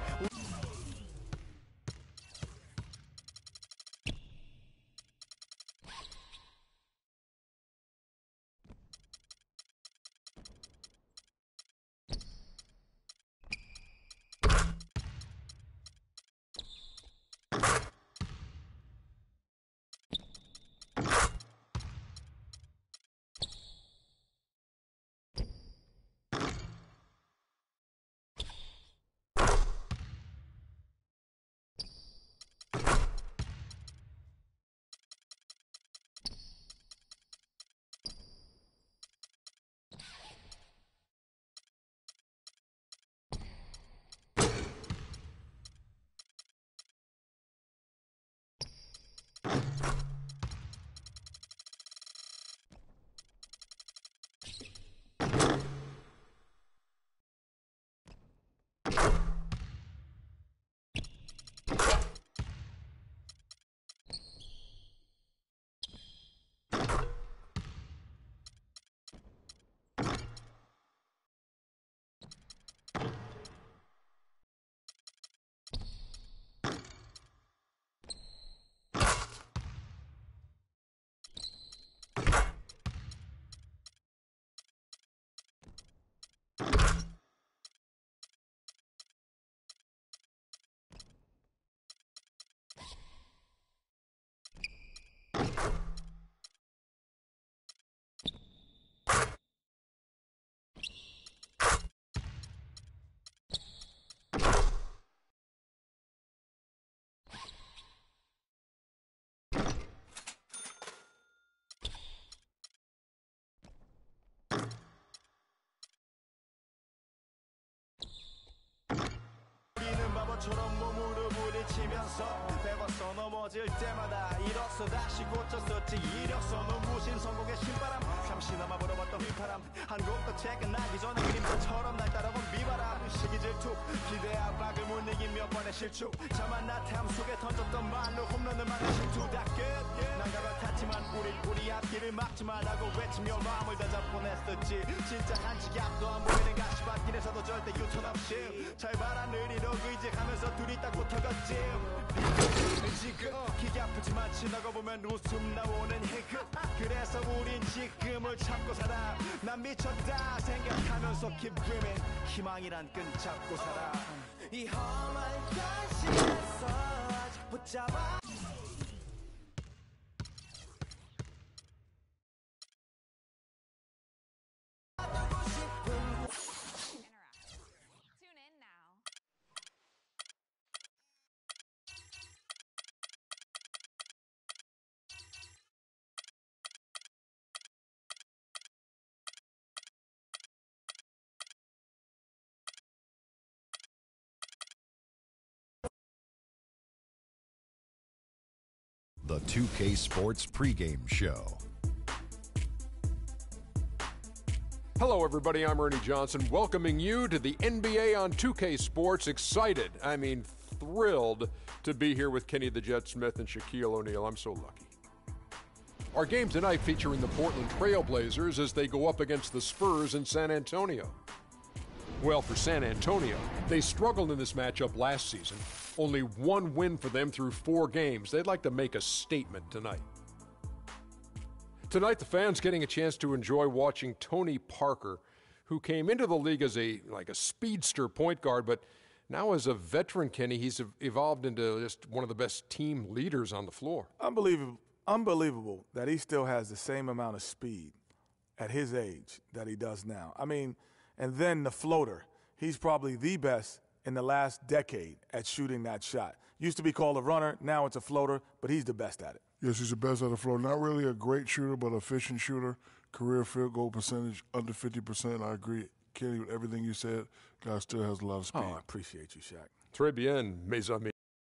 치면서 배웠어 넘어질 때마다 일어서 다시 고쳤었지 이력서 눈부신 성공의 신바람 잠시나마 불어봤던 휘파람 한 곡도 퇴근하기 전에 그림자처럼 날 따라온 비바람 시기 질투 기대 압박을 못 이긴 몇 번의 실축 자만 나태함 속에 던졌던 말로 홈런을 막은 실투 다 끝 난가가 탔지만 우리 앞길을 막지 말라고 외치며 마음을 다잡 보냈었지 진짜 한치 앞도 안 보이는 가시밭길에서도 절대 유턴 없이 잘 봐라 느리로 의지하면서 둘이 딱 붙어갔지 지금 기가 아프지만 지나가 보면 웃음 나오는 희극 그래서 우린 지금을 참고 살아 난 미쳤다 생각하면서 keep dreaming 희망이란 끈 잡고 살아 이 험한 현실에서 아직 붙잡아 The 2K Sports pregame show. Hello, everybody. I'm Ernie Johnson, welcoming you to the NBA on 2K Sports. Excited, thrilled to be here with Kenny the Jet Smith and Shaquille O'Neal. I'm so lucky. Our game tonight featuring the Portland Trail Blazers as they go up against the Spurs in San Antonio. Well, for San Antonio, they struggled in this matchup last season. Only one win for them through 4 games. They'd like to make a statement tonight. Tonight, the fans getting a chance to enjoy watching Tony Parker, who came into the league as a speedster point guard, but now as a veteran, Kenny, he's evolved into just one of the best team leaders on the floor. Unbelievable that he still has the same amount of speed at his age that he does now. And then the floater. He's probably the best in the last decade at shooting that shot. Used to be called a runner, now it's a floater, but he's the best at it. Yes, he's the best at the floor. Not really a great shooter, but efficient shooter. Career field goal percentage under 50%. I agree, Kenny, with everything you said. Guy still has a lot of speed. Oh, I appreciate you, Shaq. Très bien, mes amis.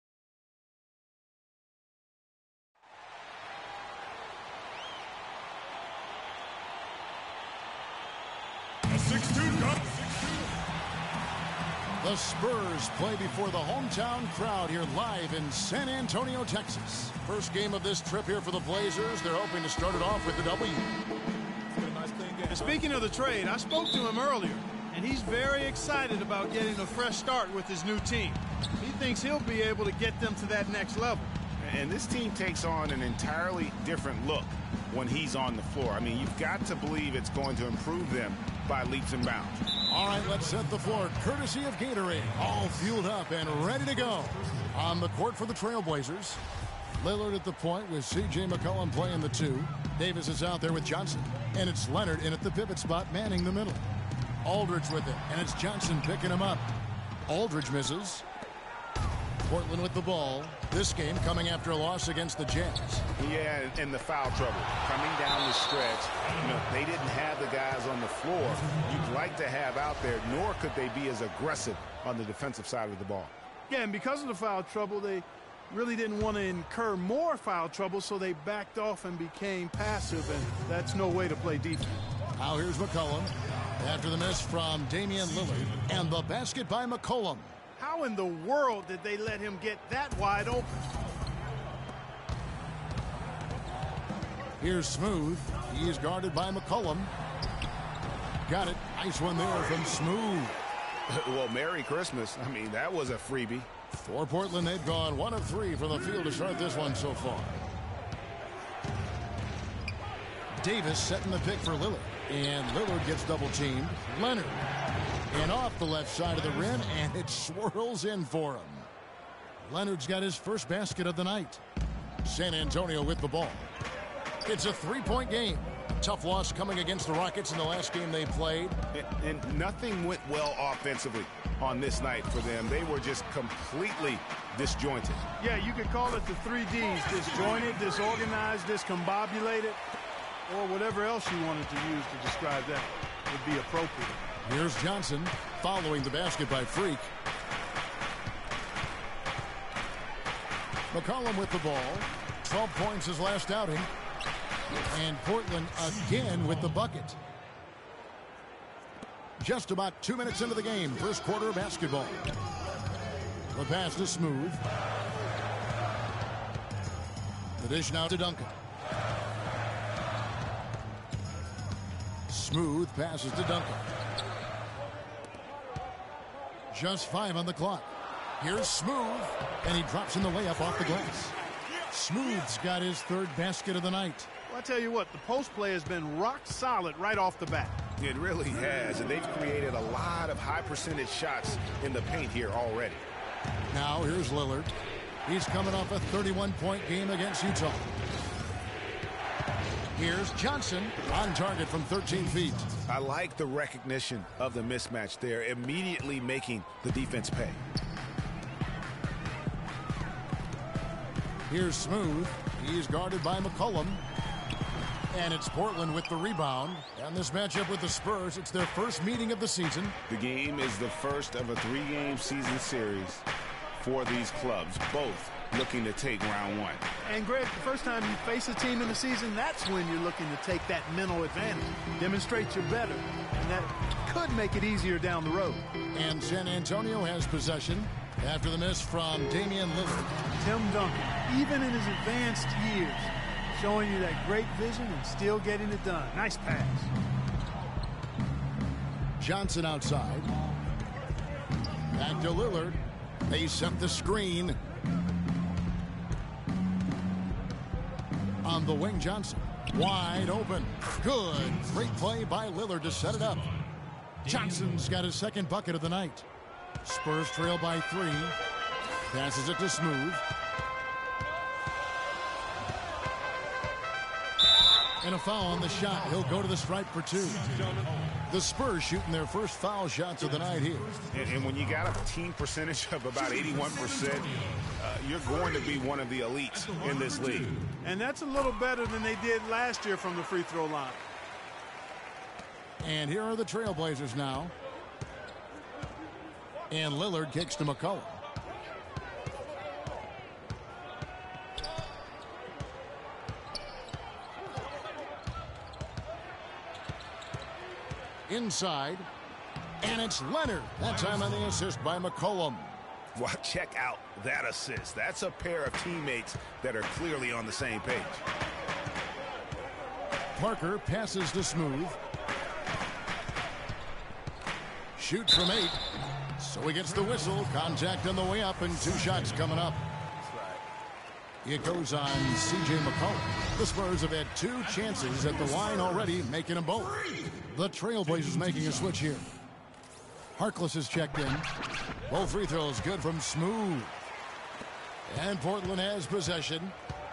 The Spurs play before the hometown crowd here live in San Antonio, Texas. First game of this trip here for the Blazers. They're hoping to start it off with the W. And speaking of the trade, I spoke to him earlier, and he's very excited about getting a fresh start with his new team. He thinks he'll be able to get them to that next level. And this team takes on an entirely different look when he's on the floor. You've got to believe it's going to improve them by leaps and bounds. All right, let's set the floor courtesy of Gatorade. All fueled up and ready to go. On the court for the Trailblazers. Lillard at the point with C.J. McCollum playing the 2. Davis is out there with Johnson. And it's Leonard in at the pivot spot, manning the middle. Aldridge with it, and it's Johnson picking him up. Aldridge misses. Portland with the ball. This game coming after a loss against the Jazz. Yeah, and the foul trouble coming down the stretch. They didn't have the guys on the floor you'd like to have out there, nor could they be as aggressive on the defensive side of the ball. Yeah, and because of the foul trouble, they really didn't want to incur more foul trouble, so they backed off and became passive, and that's no way to play defense. Now here's McCollum after the miss from Damian Lillard, and the basket by McCollum. How in the world did they let him get that wide open? Here's Smooth. He's guarded by McCollum. Got it. Nice one there from Smooth. Well, Merry Christmas. That was a freebie. For Portland, they've gone 1 of 3 from the field to start this one so far. Davis setting the pick for Lillard. And Lillard gets double-teamed. Leonard. And off the left side of the rim, and it swirls in for him. Leonard's got his first basket of the night. San Antonio with the ball. It's a 3-point game. Tough loss coming against the Rockets in the last game they played. And nothing went well offensively on this night for them. They were just completely disjointed. Yeah, you could call it the 3 Ds. Disjointed, disorganized, discombobulated, or whatever else you wanted to use to describe that would be appropriate. Here's Johnson following the basket by Freak. McCollum with the ball. 12 points his last outing. And Portland again with the bucket. Just about 2 minutes into the game. First quarter of basketball. The pass to Smooth. The dish now to Duncan. Smooth passes to Duncan. Just 5 on the clock. Here's Smooth, and he drops in the layup off the glass. Smooth's got his third basket of the night. Well, I tell you what, the post play has been rock solid right off the bat. It really has, and they've created a lot of high percentage shots in the paint here already. Now here's Lillard. He's coming off a 31-point game against Utah. Here's Johnson on target from 13 feet. I like the recognition of the mismatch there, immediately making the defense pay. Here's Smooth. He's guarded by McCollum. And it's Portland with the rebound. And this matchup with the Spurs, it's their first meeting of the season. The game is the first of a 3-game season series for these clubs, both looking to take round 1. And Greg, the first time you face a team in the season, that's when you're looking to take that mental advantage. Demonstrate you're better. And that could make it easier down the road. And San Antonio has possession after the miss from Damian Lillard. Tim Duncan, even in his advanced years, showing you that great vision and still getting it done. Nice pass. Johnson outside. Back to Lillard. They set the screen. On the wing, Johnson. Wide open. Good. Great play by Lillard to set it up. Johnson's got his second bucket of the night. Spurs trail by 3. Passes it to Smooth. And a foul on the shot. He'll go to the stripe for 2. The Spurs shooting their first foul shots of the night here. And when you got a team percentage of about 81%, you're going to be one of the elites in this league. And that's a little better than they did last year from the free throw line. And here are the Trailblazers now. And Lillard kicks to McCollum. Inside, and it's Leonard. That time on the assist by McCollum. Well, check out that assist. That's a pair of teammates that are clearly on the same page. Parker passes to Smooth. Shoots from 8. So he gets the whistle. Contact on the way up, and 2 shots coming up. It goes on C.J. McCollum. The Spurs have had 2 chances at the line already, making them both. The Trailblazers making a switch here. Harkless is checked in. Both free throws good from Smooth. And Portland has possession.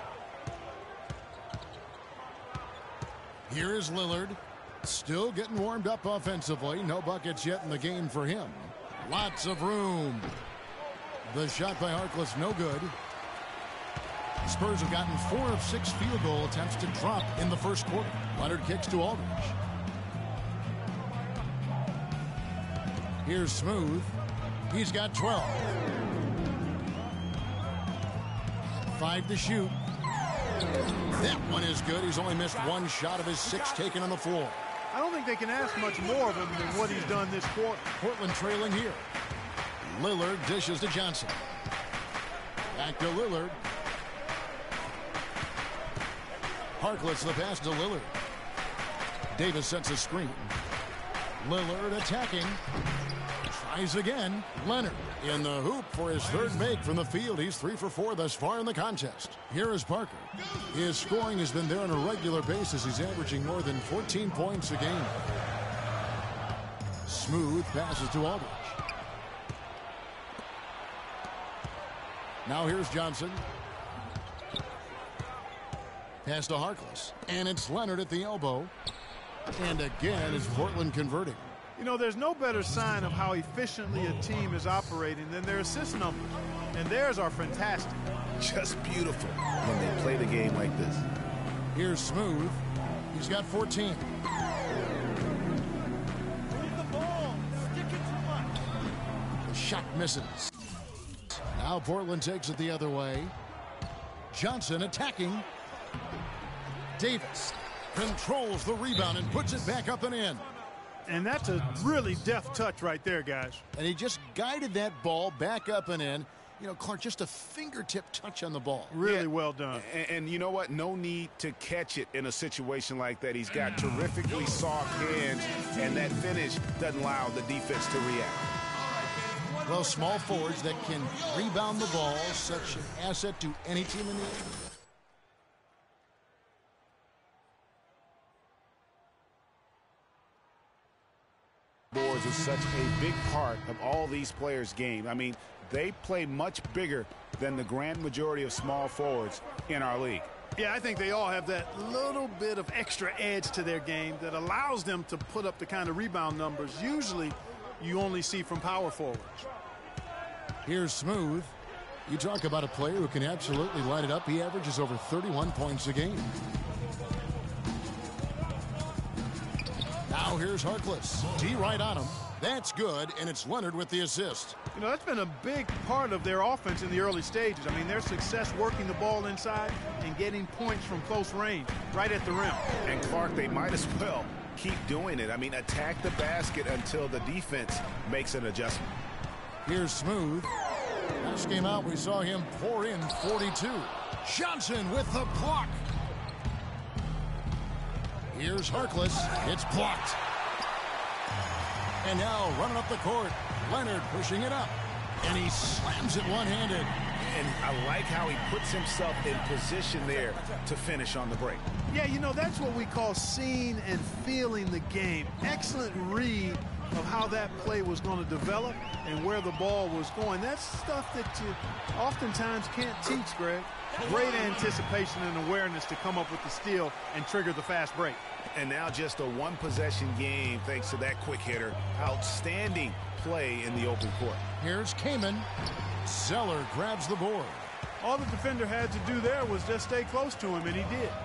Here is Lillard. Still getting warmed up offensively. No buckets yet in the game for him. Lots of room. The shot by Harkless, no good. Spurs have gotten 4 of 6 field goal attempts to drop in the first quarter. Leonard kicks to Aldridge. Here's Smooth. He's got 12. 5 to shoot. That one is good. He's only missed 1 shot of his 6 taken on the floor. I don't think they can ask much more of him than what he's done this quarter. Portland trailing here. Lillard dishes to Johnson. Back to Lillard. Harkless the pass to Lillard. Davis sets a screen. Lillard attacking. Tries again. Leonard in the hoop for his 3rd make from the field. He's 3 for 4 thus far in the contest. Here is Parker. His scoring has been there on a regular basis. He's averaging more than 14 points a game. Smooth passes to Aldridge. Now here's Johnson. Pass to Harkless. And it's Leonard at the elbow. And again, is Portland converting. You know, there's no better sign of how efficiently a team is operating than their assist numbers. And theirs are fantastic. Just beautiful when they play the game like this. Here's Smooth. He's got 14. The shot misses. Now Portland takes it the other way. Johnson attacking. Davis controls the rebound and puts it back up and in. And that's a really deft touch right there, guys. And he just guided that ball back up and in. You know, Clark, just a fingertip touch on the ball. Really well done. And you know what? No need to catch it in a situation like that. He's got terrifically soft hands, and that finish doesn't allow the defense to react. Well, small forwards that can rebound the ball, such an asset to any team in the league. Boards is such a big part of all these players' game. I mean, they play much bigger than the grand majority of small forwards in our league. Yeah, I think they all have that little bit of extra edge to their game that allows them to put up the kind of rebound numbers usually you only see from power forwards. Here's Smooth. You talk about a player who can absolutely light it up. He averages over 31 points a game. Now here's Harkless. D right on him. That's good, and it's Leonard with the assist. You know, that's been a big part of their offense in the early stages. I mean, their success working the ball inside and getting points from close range, right at the rim. And Clark, they might as well keep doing it. I mean, attack the basket until the defense makes an adjustment. Here's Smooth. Last game out, we saw him pour in 42. Johnson with the block. Here's Harkless. It's blocked. And now running up the court, Leonard pushing it up. And he slams it one-handed. And I like how he puts himself in position there to finish on the break. Yeah, you know, that's what we call seeing and feeling the game. Excellent read of how that play was going to develop and where the ball was going. That's stuff that you oftentimes can't teach, Greg. Great anticipation and awareness to come up with the steal and trigger the fast break. And now just a one-possession game thanks to that quick hitter. Outstanding play in the open court. Here's Kaman. Zeller grabs the board. All the defender had to do there was just stay close to him, and he did.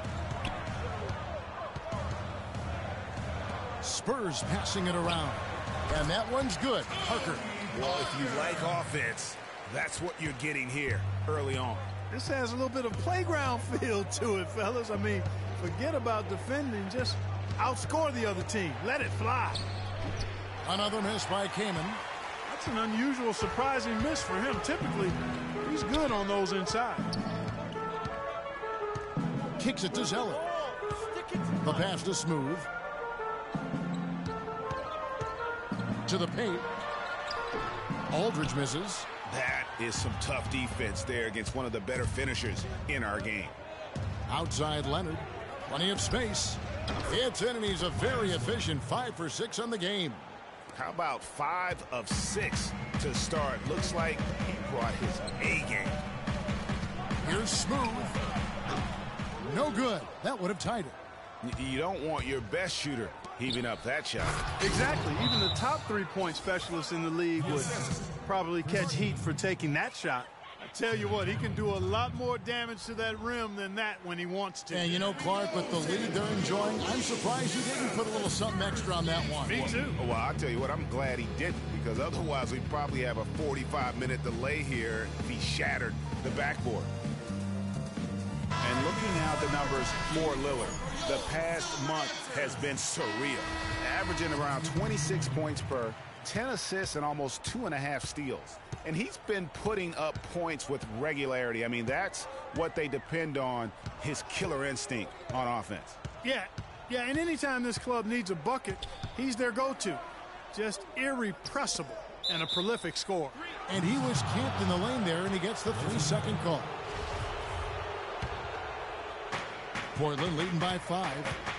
Spurs passing it around. And that one's good. Parker. Well, if you like offense, that's what you're getting here early on. This has a little bit of playground feel to it, fellas. I mean, forget about defending. Just outscore the other team. Let it fly. Another miss by Kaman. That's an unusual, surprising miss for him. Typically, he's good on those inside. Kicks it to Zeller. The pass to Smooth. To the paint. Aldridge misses. That is some tough defense there against one of the better finishers in our game. Outside Leonard. Plenty of space. It's in, and he's a very efficient 5 for 6 on the game. How about 5 of 6 to start? Looks like he brought his A game. Here's Smooth. No good. That would have tied it. You don't want your best shooter heaving up that shot. Exactly. Even the top three-point specialists in the league would probably catch heat for taking that shot. I tell you what, he can do a lot more damage to that rim than that when he wants to. And you know, Clark, with the lead they're enjoying, I'm surprised he didn't put a little something extra on that one. Me too. Well, I'll tell you what, I'm glad he didn't, because otherwise we'd probably have a 45-minute delay here if he shattered the backboard. And looking now at the numbers for Lillard, the past month has been surreal, averaging around 26 points per, 10 assists, and almost 2.5 steals. And he's been putting up points with regularity. I mean, that's what they depend on, his killer instinct on offense. Yeah, and anytime this club needs a bucket, he's their go-to. Just irrepressible and a prolific scorer. And he was camped in the lane there, and he gets the 3-second call. Portland leading by 5.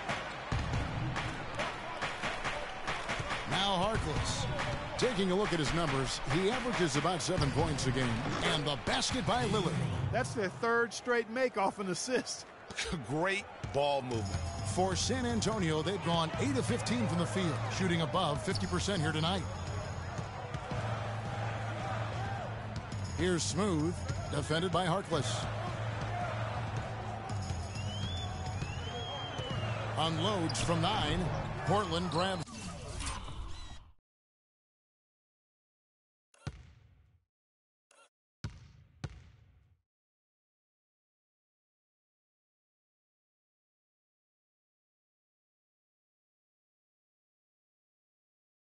Now Harkless. Taking a look at his numbers, he averages about 7 points a game. And the basket by Lillard. That's their third straight make off an assist. Great ball movement. For San Antonio, they've gone 8 of 15 from the field, shooting above 50% here tonight. Here's Smooth, defended by Harkless. Unloads from 9. Portland grabs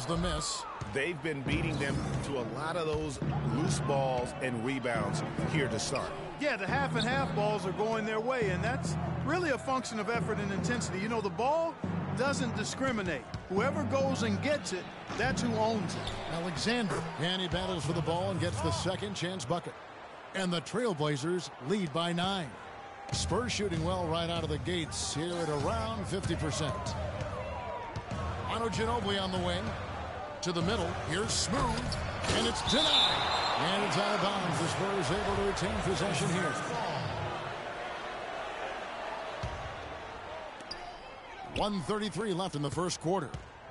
The miss. They've been beating them to a lot of those loose balls and rebounds here to start. Yeah, the half and half balls are going their way, and that's really a function of effort and intensity. You know, the ball doesn't discriminate. Whoever goes and gets it, that's who owns it. Alexander, and he battles for the ball and gets the second chance bucket. And the Trailblazers lead by 9. Spurs shooting well right out of the gates here at around 50%. Manu Ginobili on the wing. To the middle. Here's Smooth. And it's denied. And it's out of bounds. The Spurs able to retain possession here. 1:33 left in the first quarter.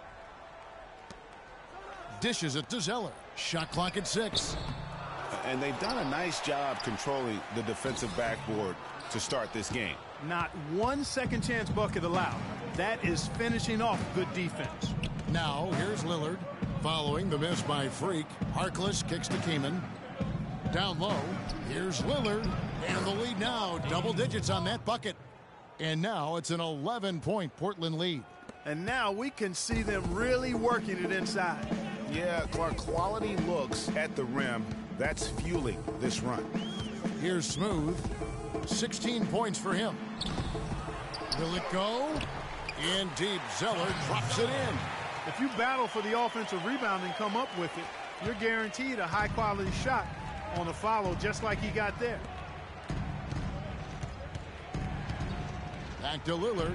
Dishes it to Zeller. Shot clock at 6. And they've done a nice job controlling the defensive backboard to start this game. Not one second chance bucket allowed. That is finishing off good defense. Now here's Lillard. Following the miss by Freak. Harkless kicks to Keeman. Down low. Here's Lillard. And the lead now. Double digits on that bucket. And now it's an 11-point Portland lead. And now we can see them really working it inside. Yeah, quality looks at the rim. That's fueling this run. Here's Smooth. 16 points for him. Will it go? In deep. Zeller drops it in. If you battle for the offensive rebound and come up with it, you're guaranteed a high-quality shot on a follow just like he got there. Back to Lillard.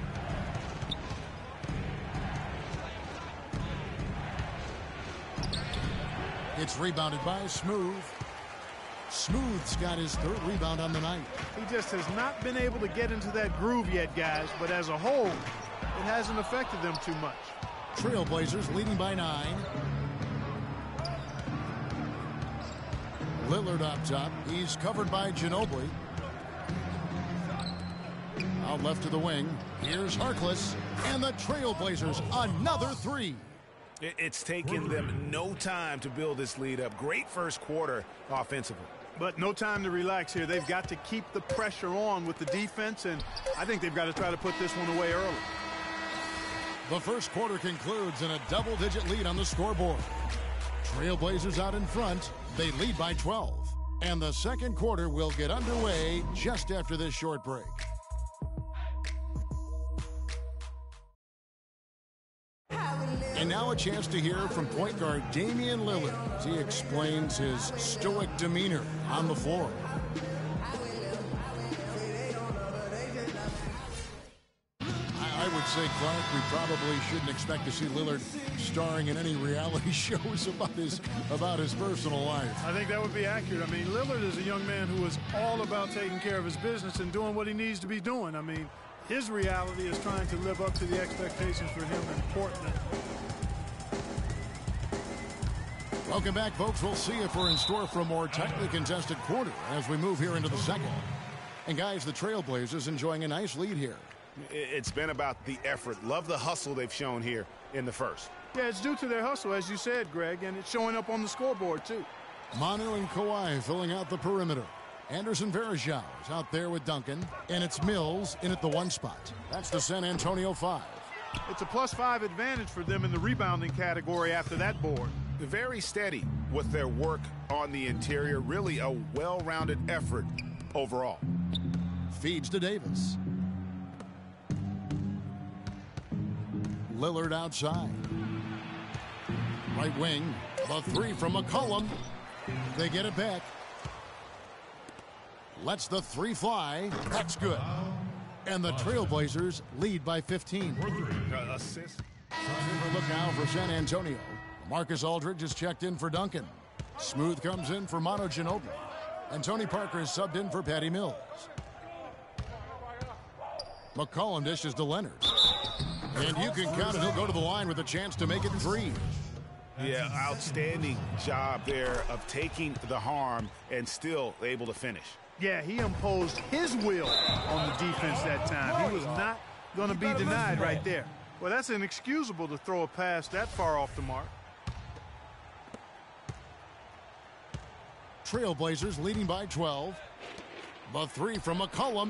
It's rebounded by Smooth. Smooth's got his 3rd rebound on the night. He just has not been able to get into that groove yet, guys, but as a whole, it hasn't affected them too much. Trailblazers leading by 9. Lillard up top. He's covered by Ginobili. Out left to the wing. Here's Harkless. And the Trailblazers, another 3. It's taken them no time to build this lead up. Great first quarter offensively. But no time to relax here. They've got to keep the pressure on with the defense, and I think they've got to try to put this one away early. The first quarter concludes in a double-digit lead on the scoreboard. Trailblazers out in front. They lead by 12. And the second quarter will get underway just after this short break. And now a chance to hear from point guard Damian Lillard as he explains his stoic demeanor on the floor. I would say, Clark, we probably shouldn't expect to see Lillard starring in any reality shows about his personal life. I think that would be accurate. I mean, Lillard is a young man who is all about taking care of his business and doing what he needs to be doing. I mean, his reality is trying to live up to the expectations for him in Portland. Welcome back, folks. We'll see if we're in store for a more tightly contested quarter as we move here into the second. And, guys, the Trailblazers enjoying a nice lead here. It's been about the effort. Love the hustle they've shown here in the first. Yeah, it's due to their hustle, as you said, Greg, and it's showing up on the scoreboard, too. Manu and Kawhi filling out the perimeter. Anderson Varejao is out there with Duncan, and it's Mills in at the 1 spot. That's the San Antonio 5. It's a +5 advantage for them in the rebounding category after that board. Very steady with their work on the interior. Really a well-rounded effort overall. Feeds to Davis. Lillard outside. Right wing. The 3 from McCollum. They get it back. Lets the 3 fly. That's good. And the Trailblazers lead by 15. Assist. Look now for San Antonio. Marcus Aldridge is checked in for Duncan. Smooth comes in for Manu Ginobili. And Tony Parker is subbed in for Patty Mills. McCollum dishes to Leonard. And you can count it. He'll go to the line with a chance to make it 3. Yeah, outstanding job there of taking the harm and still able to finish. Yeah, he imposed his will on the defense that time. He was not going to be denied right there. Well, that's inexcusable to throw a pass that far off the mark. Trailblazers leading by 12. The 3 from McCollum.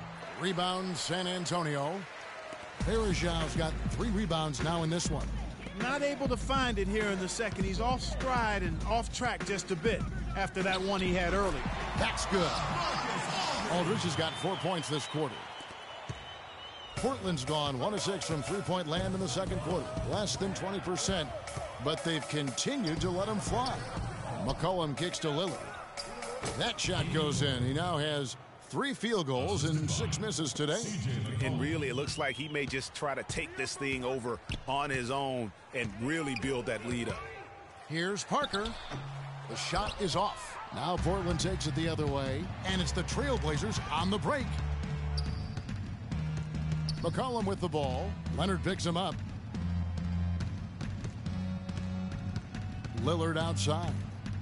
Rebound San Antonio. Varejao's got 3 rebounds now in this one. not able to find it here in the second. He's off stride and off track just a bit after that one he had early. That's good. Aldridge has got 4 points this quarter. Portland's gone 1 of 6 from three-point land in the second quarter. Less than 20%, but they've continued to let him fly. McCollum kicks to Lillard. That shot goes in. He now has 3 field goals and 6 misses today. And really, it looks like he may just try to take this thing over on his own and really build that lead up. Here's Parker. The shot is off. Now Portland takes it the other way, and it's the Trailblazers on the break. McCollum with the ball. Leonard picks him up. Lillard outside.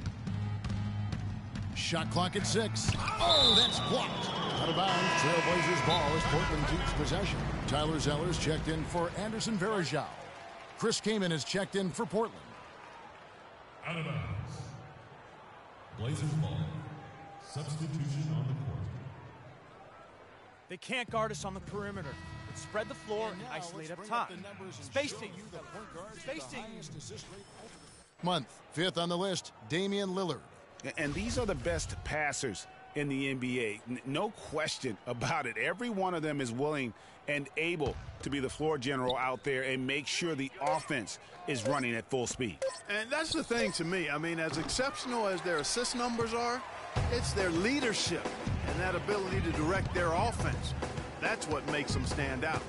Shot clock at 6. Oh, that's blocked. Out of bounds. Trailblazers ball as Portland keeps possession. Tyler Zeller's checked in for Anderson Varejao. Chris Kaman is checked in for Portland. Out of bounds. Blazers ball. Substitution on the court. They can't guard us on the perimeter. Let's spread the floor and isolate up top. Spacing. Spacing. Month. 5th on the list, Damian Lillard. And these are the best passers in the NBA. No question about it. Every one of them is willing and able to be the floor general out there and make sure the offense is running at full speed. And that's the thing to me. I mean, as exceptional as their assist numbers are, it's their leadership and that ability to direct their offense. That's what makes them stand out.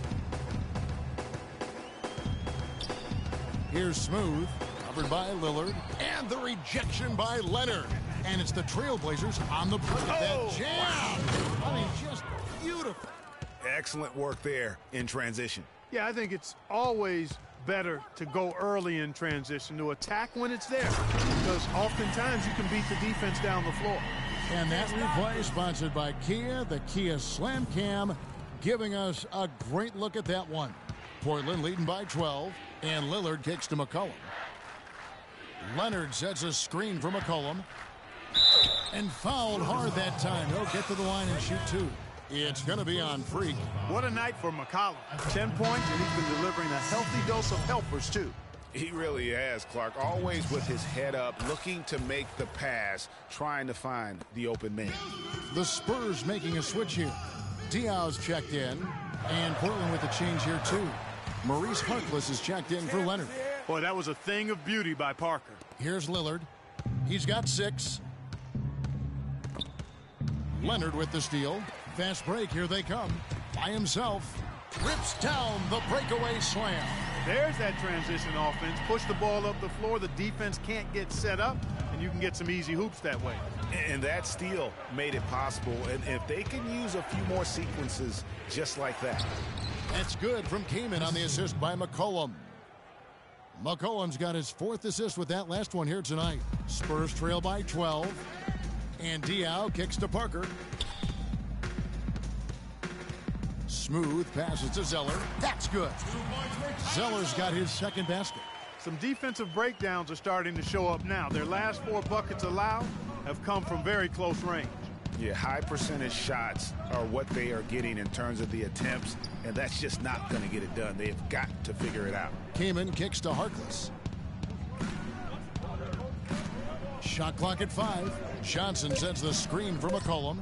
Here's Smooth, covered by Lillard, and the rejection by Leonard. And it's the Trailblazers on the break. That jam! Wow. I mean, just beautiful. Excellent work there in transition. Yeah, I think it's always better to go early in transition, to attack when it's there, because oftentimes you can beat the defense down the floor. And that replay sponsored by Kia, the Kia Slam Cam, giving us a great look at that one. Portland leading by 12, and Lillard kicks to McCollum. Leonard sets a screen for McCollum, and fouled hard that time. He'll get to the line and shoot 2. It's going to be on Freak. What a night for McCollum. 10 points, and he's been delivering a healthy dose of helpers, too. He really has, Clark. Always with his head up, looking to make the pass, trying to find the open man. The Spurs making a switch here. Diaw's checked in, and Portland with a change here, too. Maurice Harkless is checked in for Leonard. Boy, that was a thing of beauty by Parker. Here's Lillard. He's got 6. Leonard with the steal. Fast break, here they come. By himself. Rips down the breakaway slam. There's that transition offense. Push the ball up the floor. The defense can't get set up, and you can get some easy hoops that way. And that steal made it possible. And if they can use a few more sequences just like that. That's good from Kaman on the assist by McCollum. McCollum's got his 4th assist with that last one here tonight. Spurs trail by 12. And Diaw kicks to Parker. Smooth passes to Zeller. That's good. Zeller's got his 2nd basket. Some defensive breakdowns are starting to show up now. Their last 4 buckets allowed have come from very close range. Yeah, high percentage shots are what they are getting in terms of the attempts, and that's just not going to get it done. They have got to figure it out. Kaman kicks to Harkless. Shot clock at 5. Johnson sets the screen for McCollum.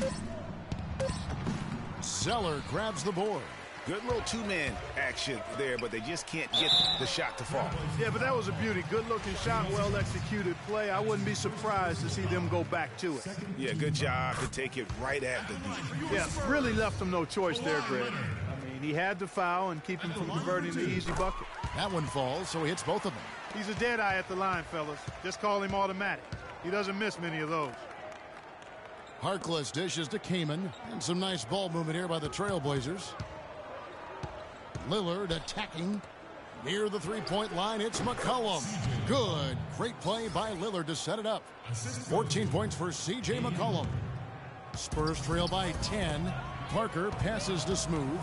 Zeller grabs the board. Good little 2-man action there, but they just can't get the shot to fall. Yeah, but that was a beauty. Good-looking shot, well-executed play. I wouldn't be surprised to see them go back to it. Yeah, good job to take it right at the knee. Yeah, really left him no choice there, Greg. I mean, he had to foul and keep him from converting the easy bucket. That one falls, so he hits both of them. He's a dead eye at the line, fellas. Just call him automatic. He doesn't miss many of those. Harkless dishes to Kaman, and some nice ball movement here by the Trailblazers. Lillard attacking near the 3-point line. It's McCollum. Good. Great play by Lillard to set it up. 14 points for C.J. McCollum. Spurs trail by 10. Parker passes to Smooth.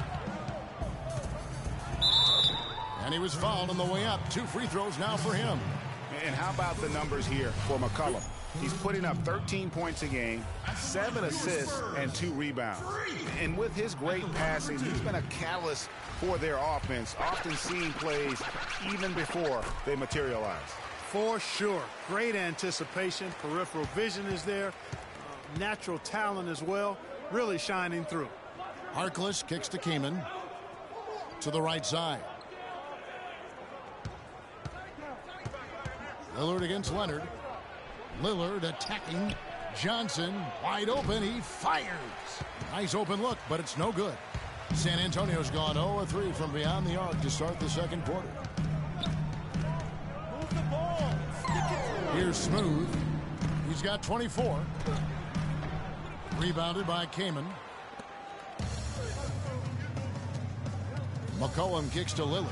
And he was fouled on the way up. 2 free throws now for him. And how about the numbers here for McCollum? He's putting up 13 points a game, 7 assists, and 2 rebounds. And with his great passing, he's been a catalyst for their offense, often seeing plays even before they materialize. For sure. Great anticipation. Peripheral vision is there. Natural talent as well. Really shining through. Harkless kicks to Kaman. To the right side. Lillard against Leonard. Lillard attacking. Johnson wide open. He fires. Nice open look, but it's no good. San Antonio's gone 0-3 from beyond the arc to start the second quarter. Here's Smooth. He's got 24. Rebounded by Kaman. McCollum kicks to Lillard.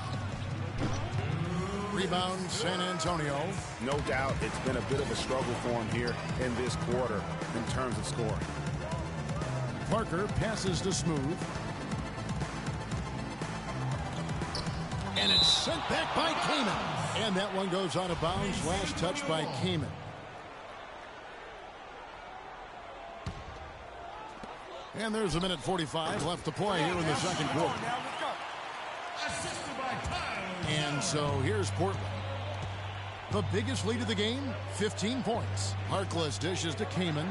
Rebound San Antonio. No doubt it's been a bit of a struggle for him here in this quarter in terms of scoring. Parker passes to Smooth. And it's sent back by Kaman. And that one goes out of bounds. Last touch by Kaman. And there's 1:45 left to play here in the second quarter. And so here's Portland. The biggest lead of the game, 15 points. Harkless dishes to Kaman.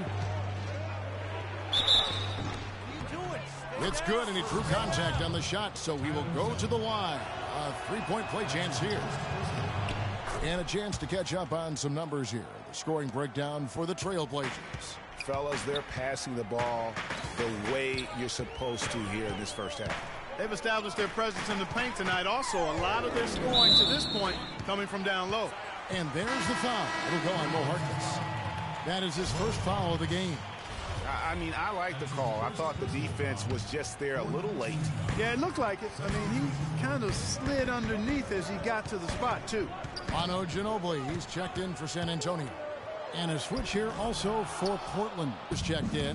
It's good, and he drew contact on the shot, so he will go to the line. A three-point play chance here. And a chance to catch up on some numbers here. The scoring breakdown for the Trailblazers. Fellas, they're passing the ball the way you're supposed to here in this first half. They've established their presence in the paint tonight. Also, a lot of their scoring to this point coming from down low. And there's the foul. It'll go on Mo Harkless. That is his first foul of the game. I mean, I like the call. I thought the defense was just there a little late. Yeah, it looked like it. I mean, he kind of slid underneath as he got to the spot, too. Manu Ginobili, he's checked in for San Antonio. And a switch here also for Portland is checked in.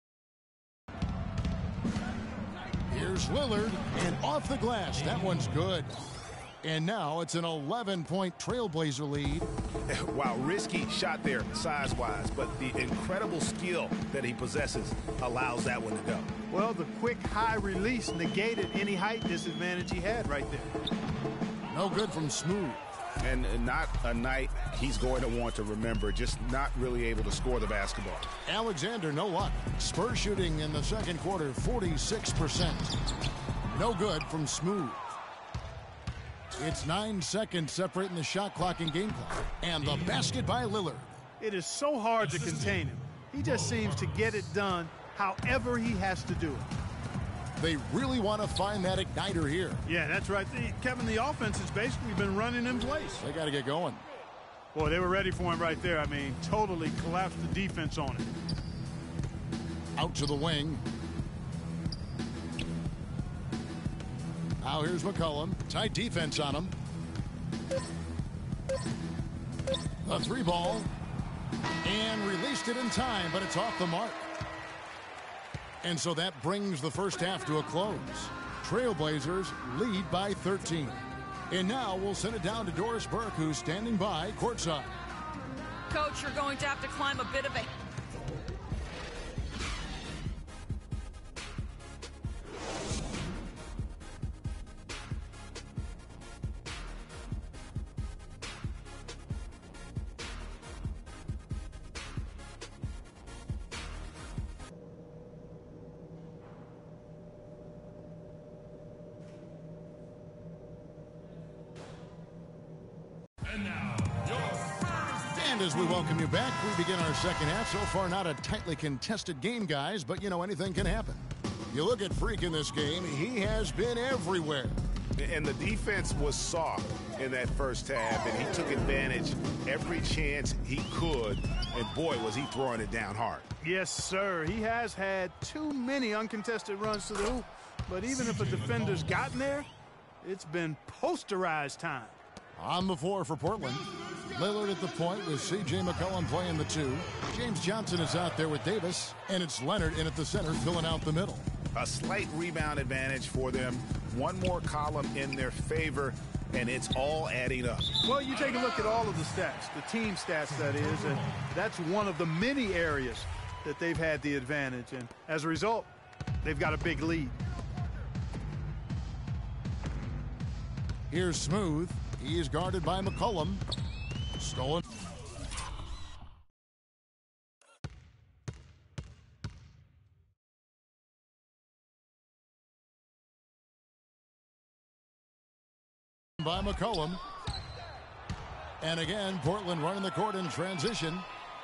Here's Lillard, and off the glass. That one's good. And now it's an 11-point Trailblazer lead. Wow, risky shot there size-wise, but the incredible skill that he possesses allows that one to go. Well, the quick high release negated any height disadvantage he had right there. No good from Smooth. And not a night he's going to want to remember, just not really able to score the basketball. Alexander, no luck. Spurs shooting in the second quarter, 46%. No good from Smooth. It's 9 seconds separating the shot clock and game clock. And the basket by Lillard. It is so hard to contain him. He just seems to get it done however he has to do it. They really want to find that igniter here. Yeah, that's right. Kevin, the offense has basically been running in place. They got to get going. Boy, they were ready for him right there. I mean, totally collapsed the defense on it. Out to the wing. Now here's McCollum. Tight defense on him. The three ball. And released it in time, but it's off the mark. And so that brings the first half to a close. Trailblazers lead by 13. And now we'll send it down to Doris Burke, who's standing by courtside. Coach, you're going to have to climb a bit of a... And as we welcome you back, we begin our second half. So far, not a tightly contested game, guys, but, you know, anything can happen. You look at Freak in this game, he has been everywhere. And the defense was soft in that first half, and he took advantage every chance he could. And, boy, was he throwing it down hard. Yes, sir. He has had too many uncontested runs to the hoop. But even if a defender's gotten there, it's been posterized time. On the floor for Portland. Lillard at the point with C.J. McCollum playing the two. James Johnson is out there with Davis. And it's Leonard in at the center filling out the middle. A slight rebound advantage for them. One more column in their favor. and it's all adding up. Well, you take a look at all of the stats, the team stats, that is, and that's one of the many areas that they've had the advantage. And as a result, they've got a big lead. Here's Smooth. He is guarded by McCollum. Stolen. By McCollum. And again, Portland running the court in transition.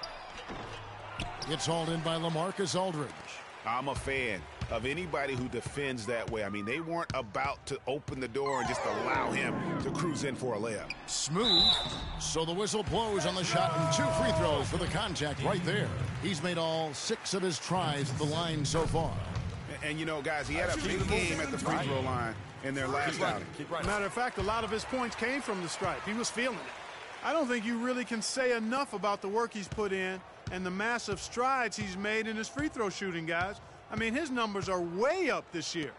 It's hauled in by LaMarcus Aldridge. I'm a fan of anybody who defends that way. I mean, they weren't about to open the door and just allow him to cruise in for a layup. Smooth. So the whistle blows on the shot, and 2 free throws for the contact right there. He's made all 6 of his tries at the line so far. And you know, guys, he had a big game at the free throw line in their last outing. Matter of fact, a lot of his points came from the stripe. He was feeling it. I don't think you really can say enough about the work he's put in and the massive strides he's made in his free throw shooting, guys. I mean, his numbers are way up this year.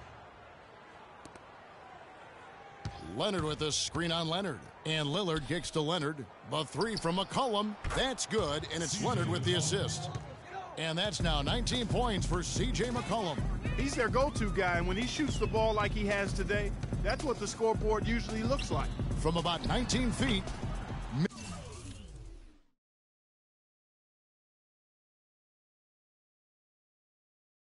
Leonard with a screen on Leonard. And Lillard kicks to Leonard. The 3 from McCollum. That's good, and it's Leonard with the assist. And that's now 19 points for C.J. McCollum. He's their go-to guy, and when he shoots the ball like he has today, that's what the scoreboard usually looks like. From about 19 feet,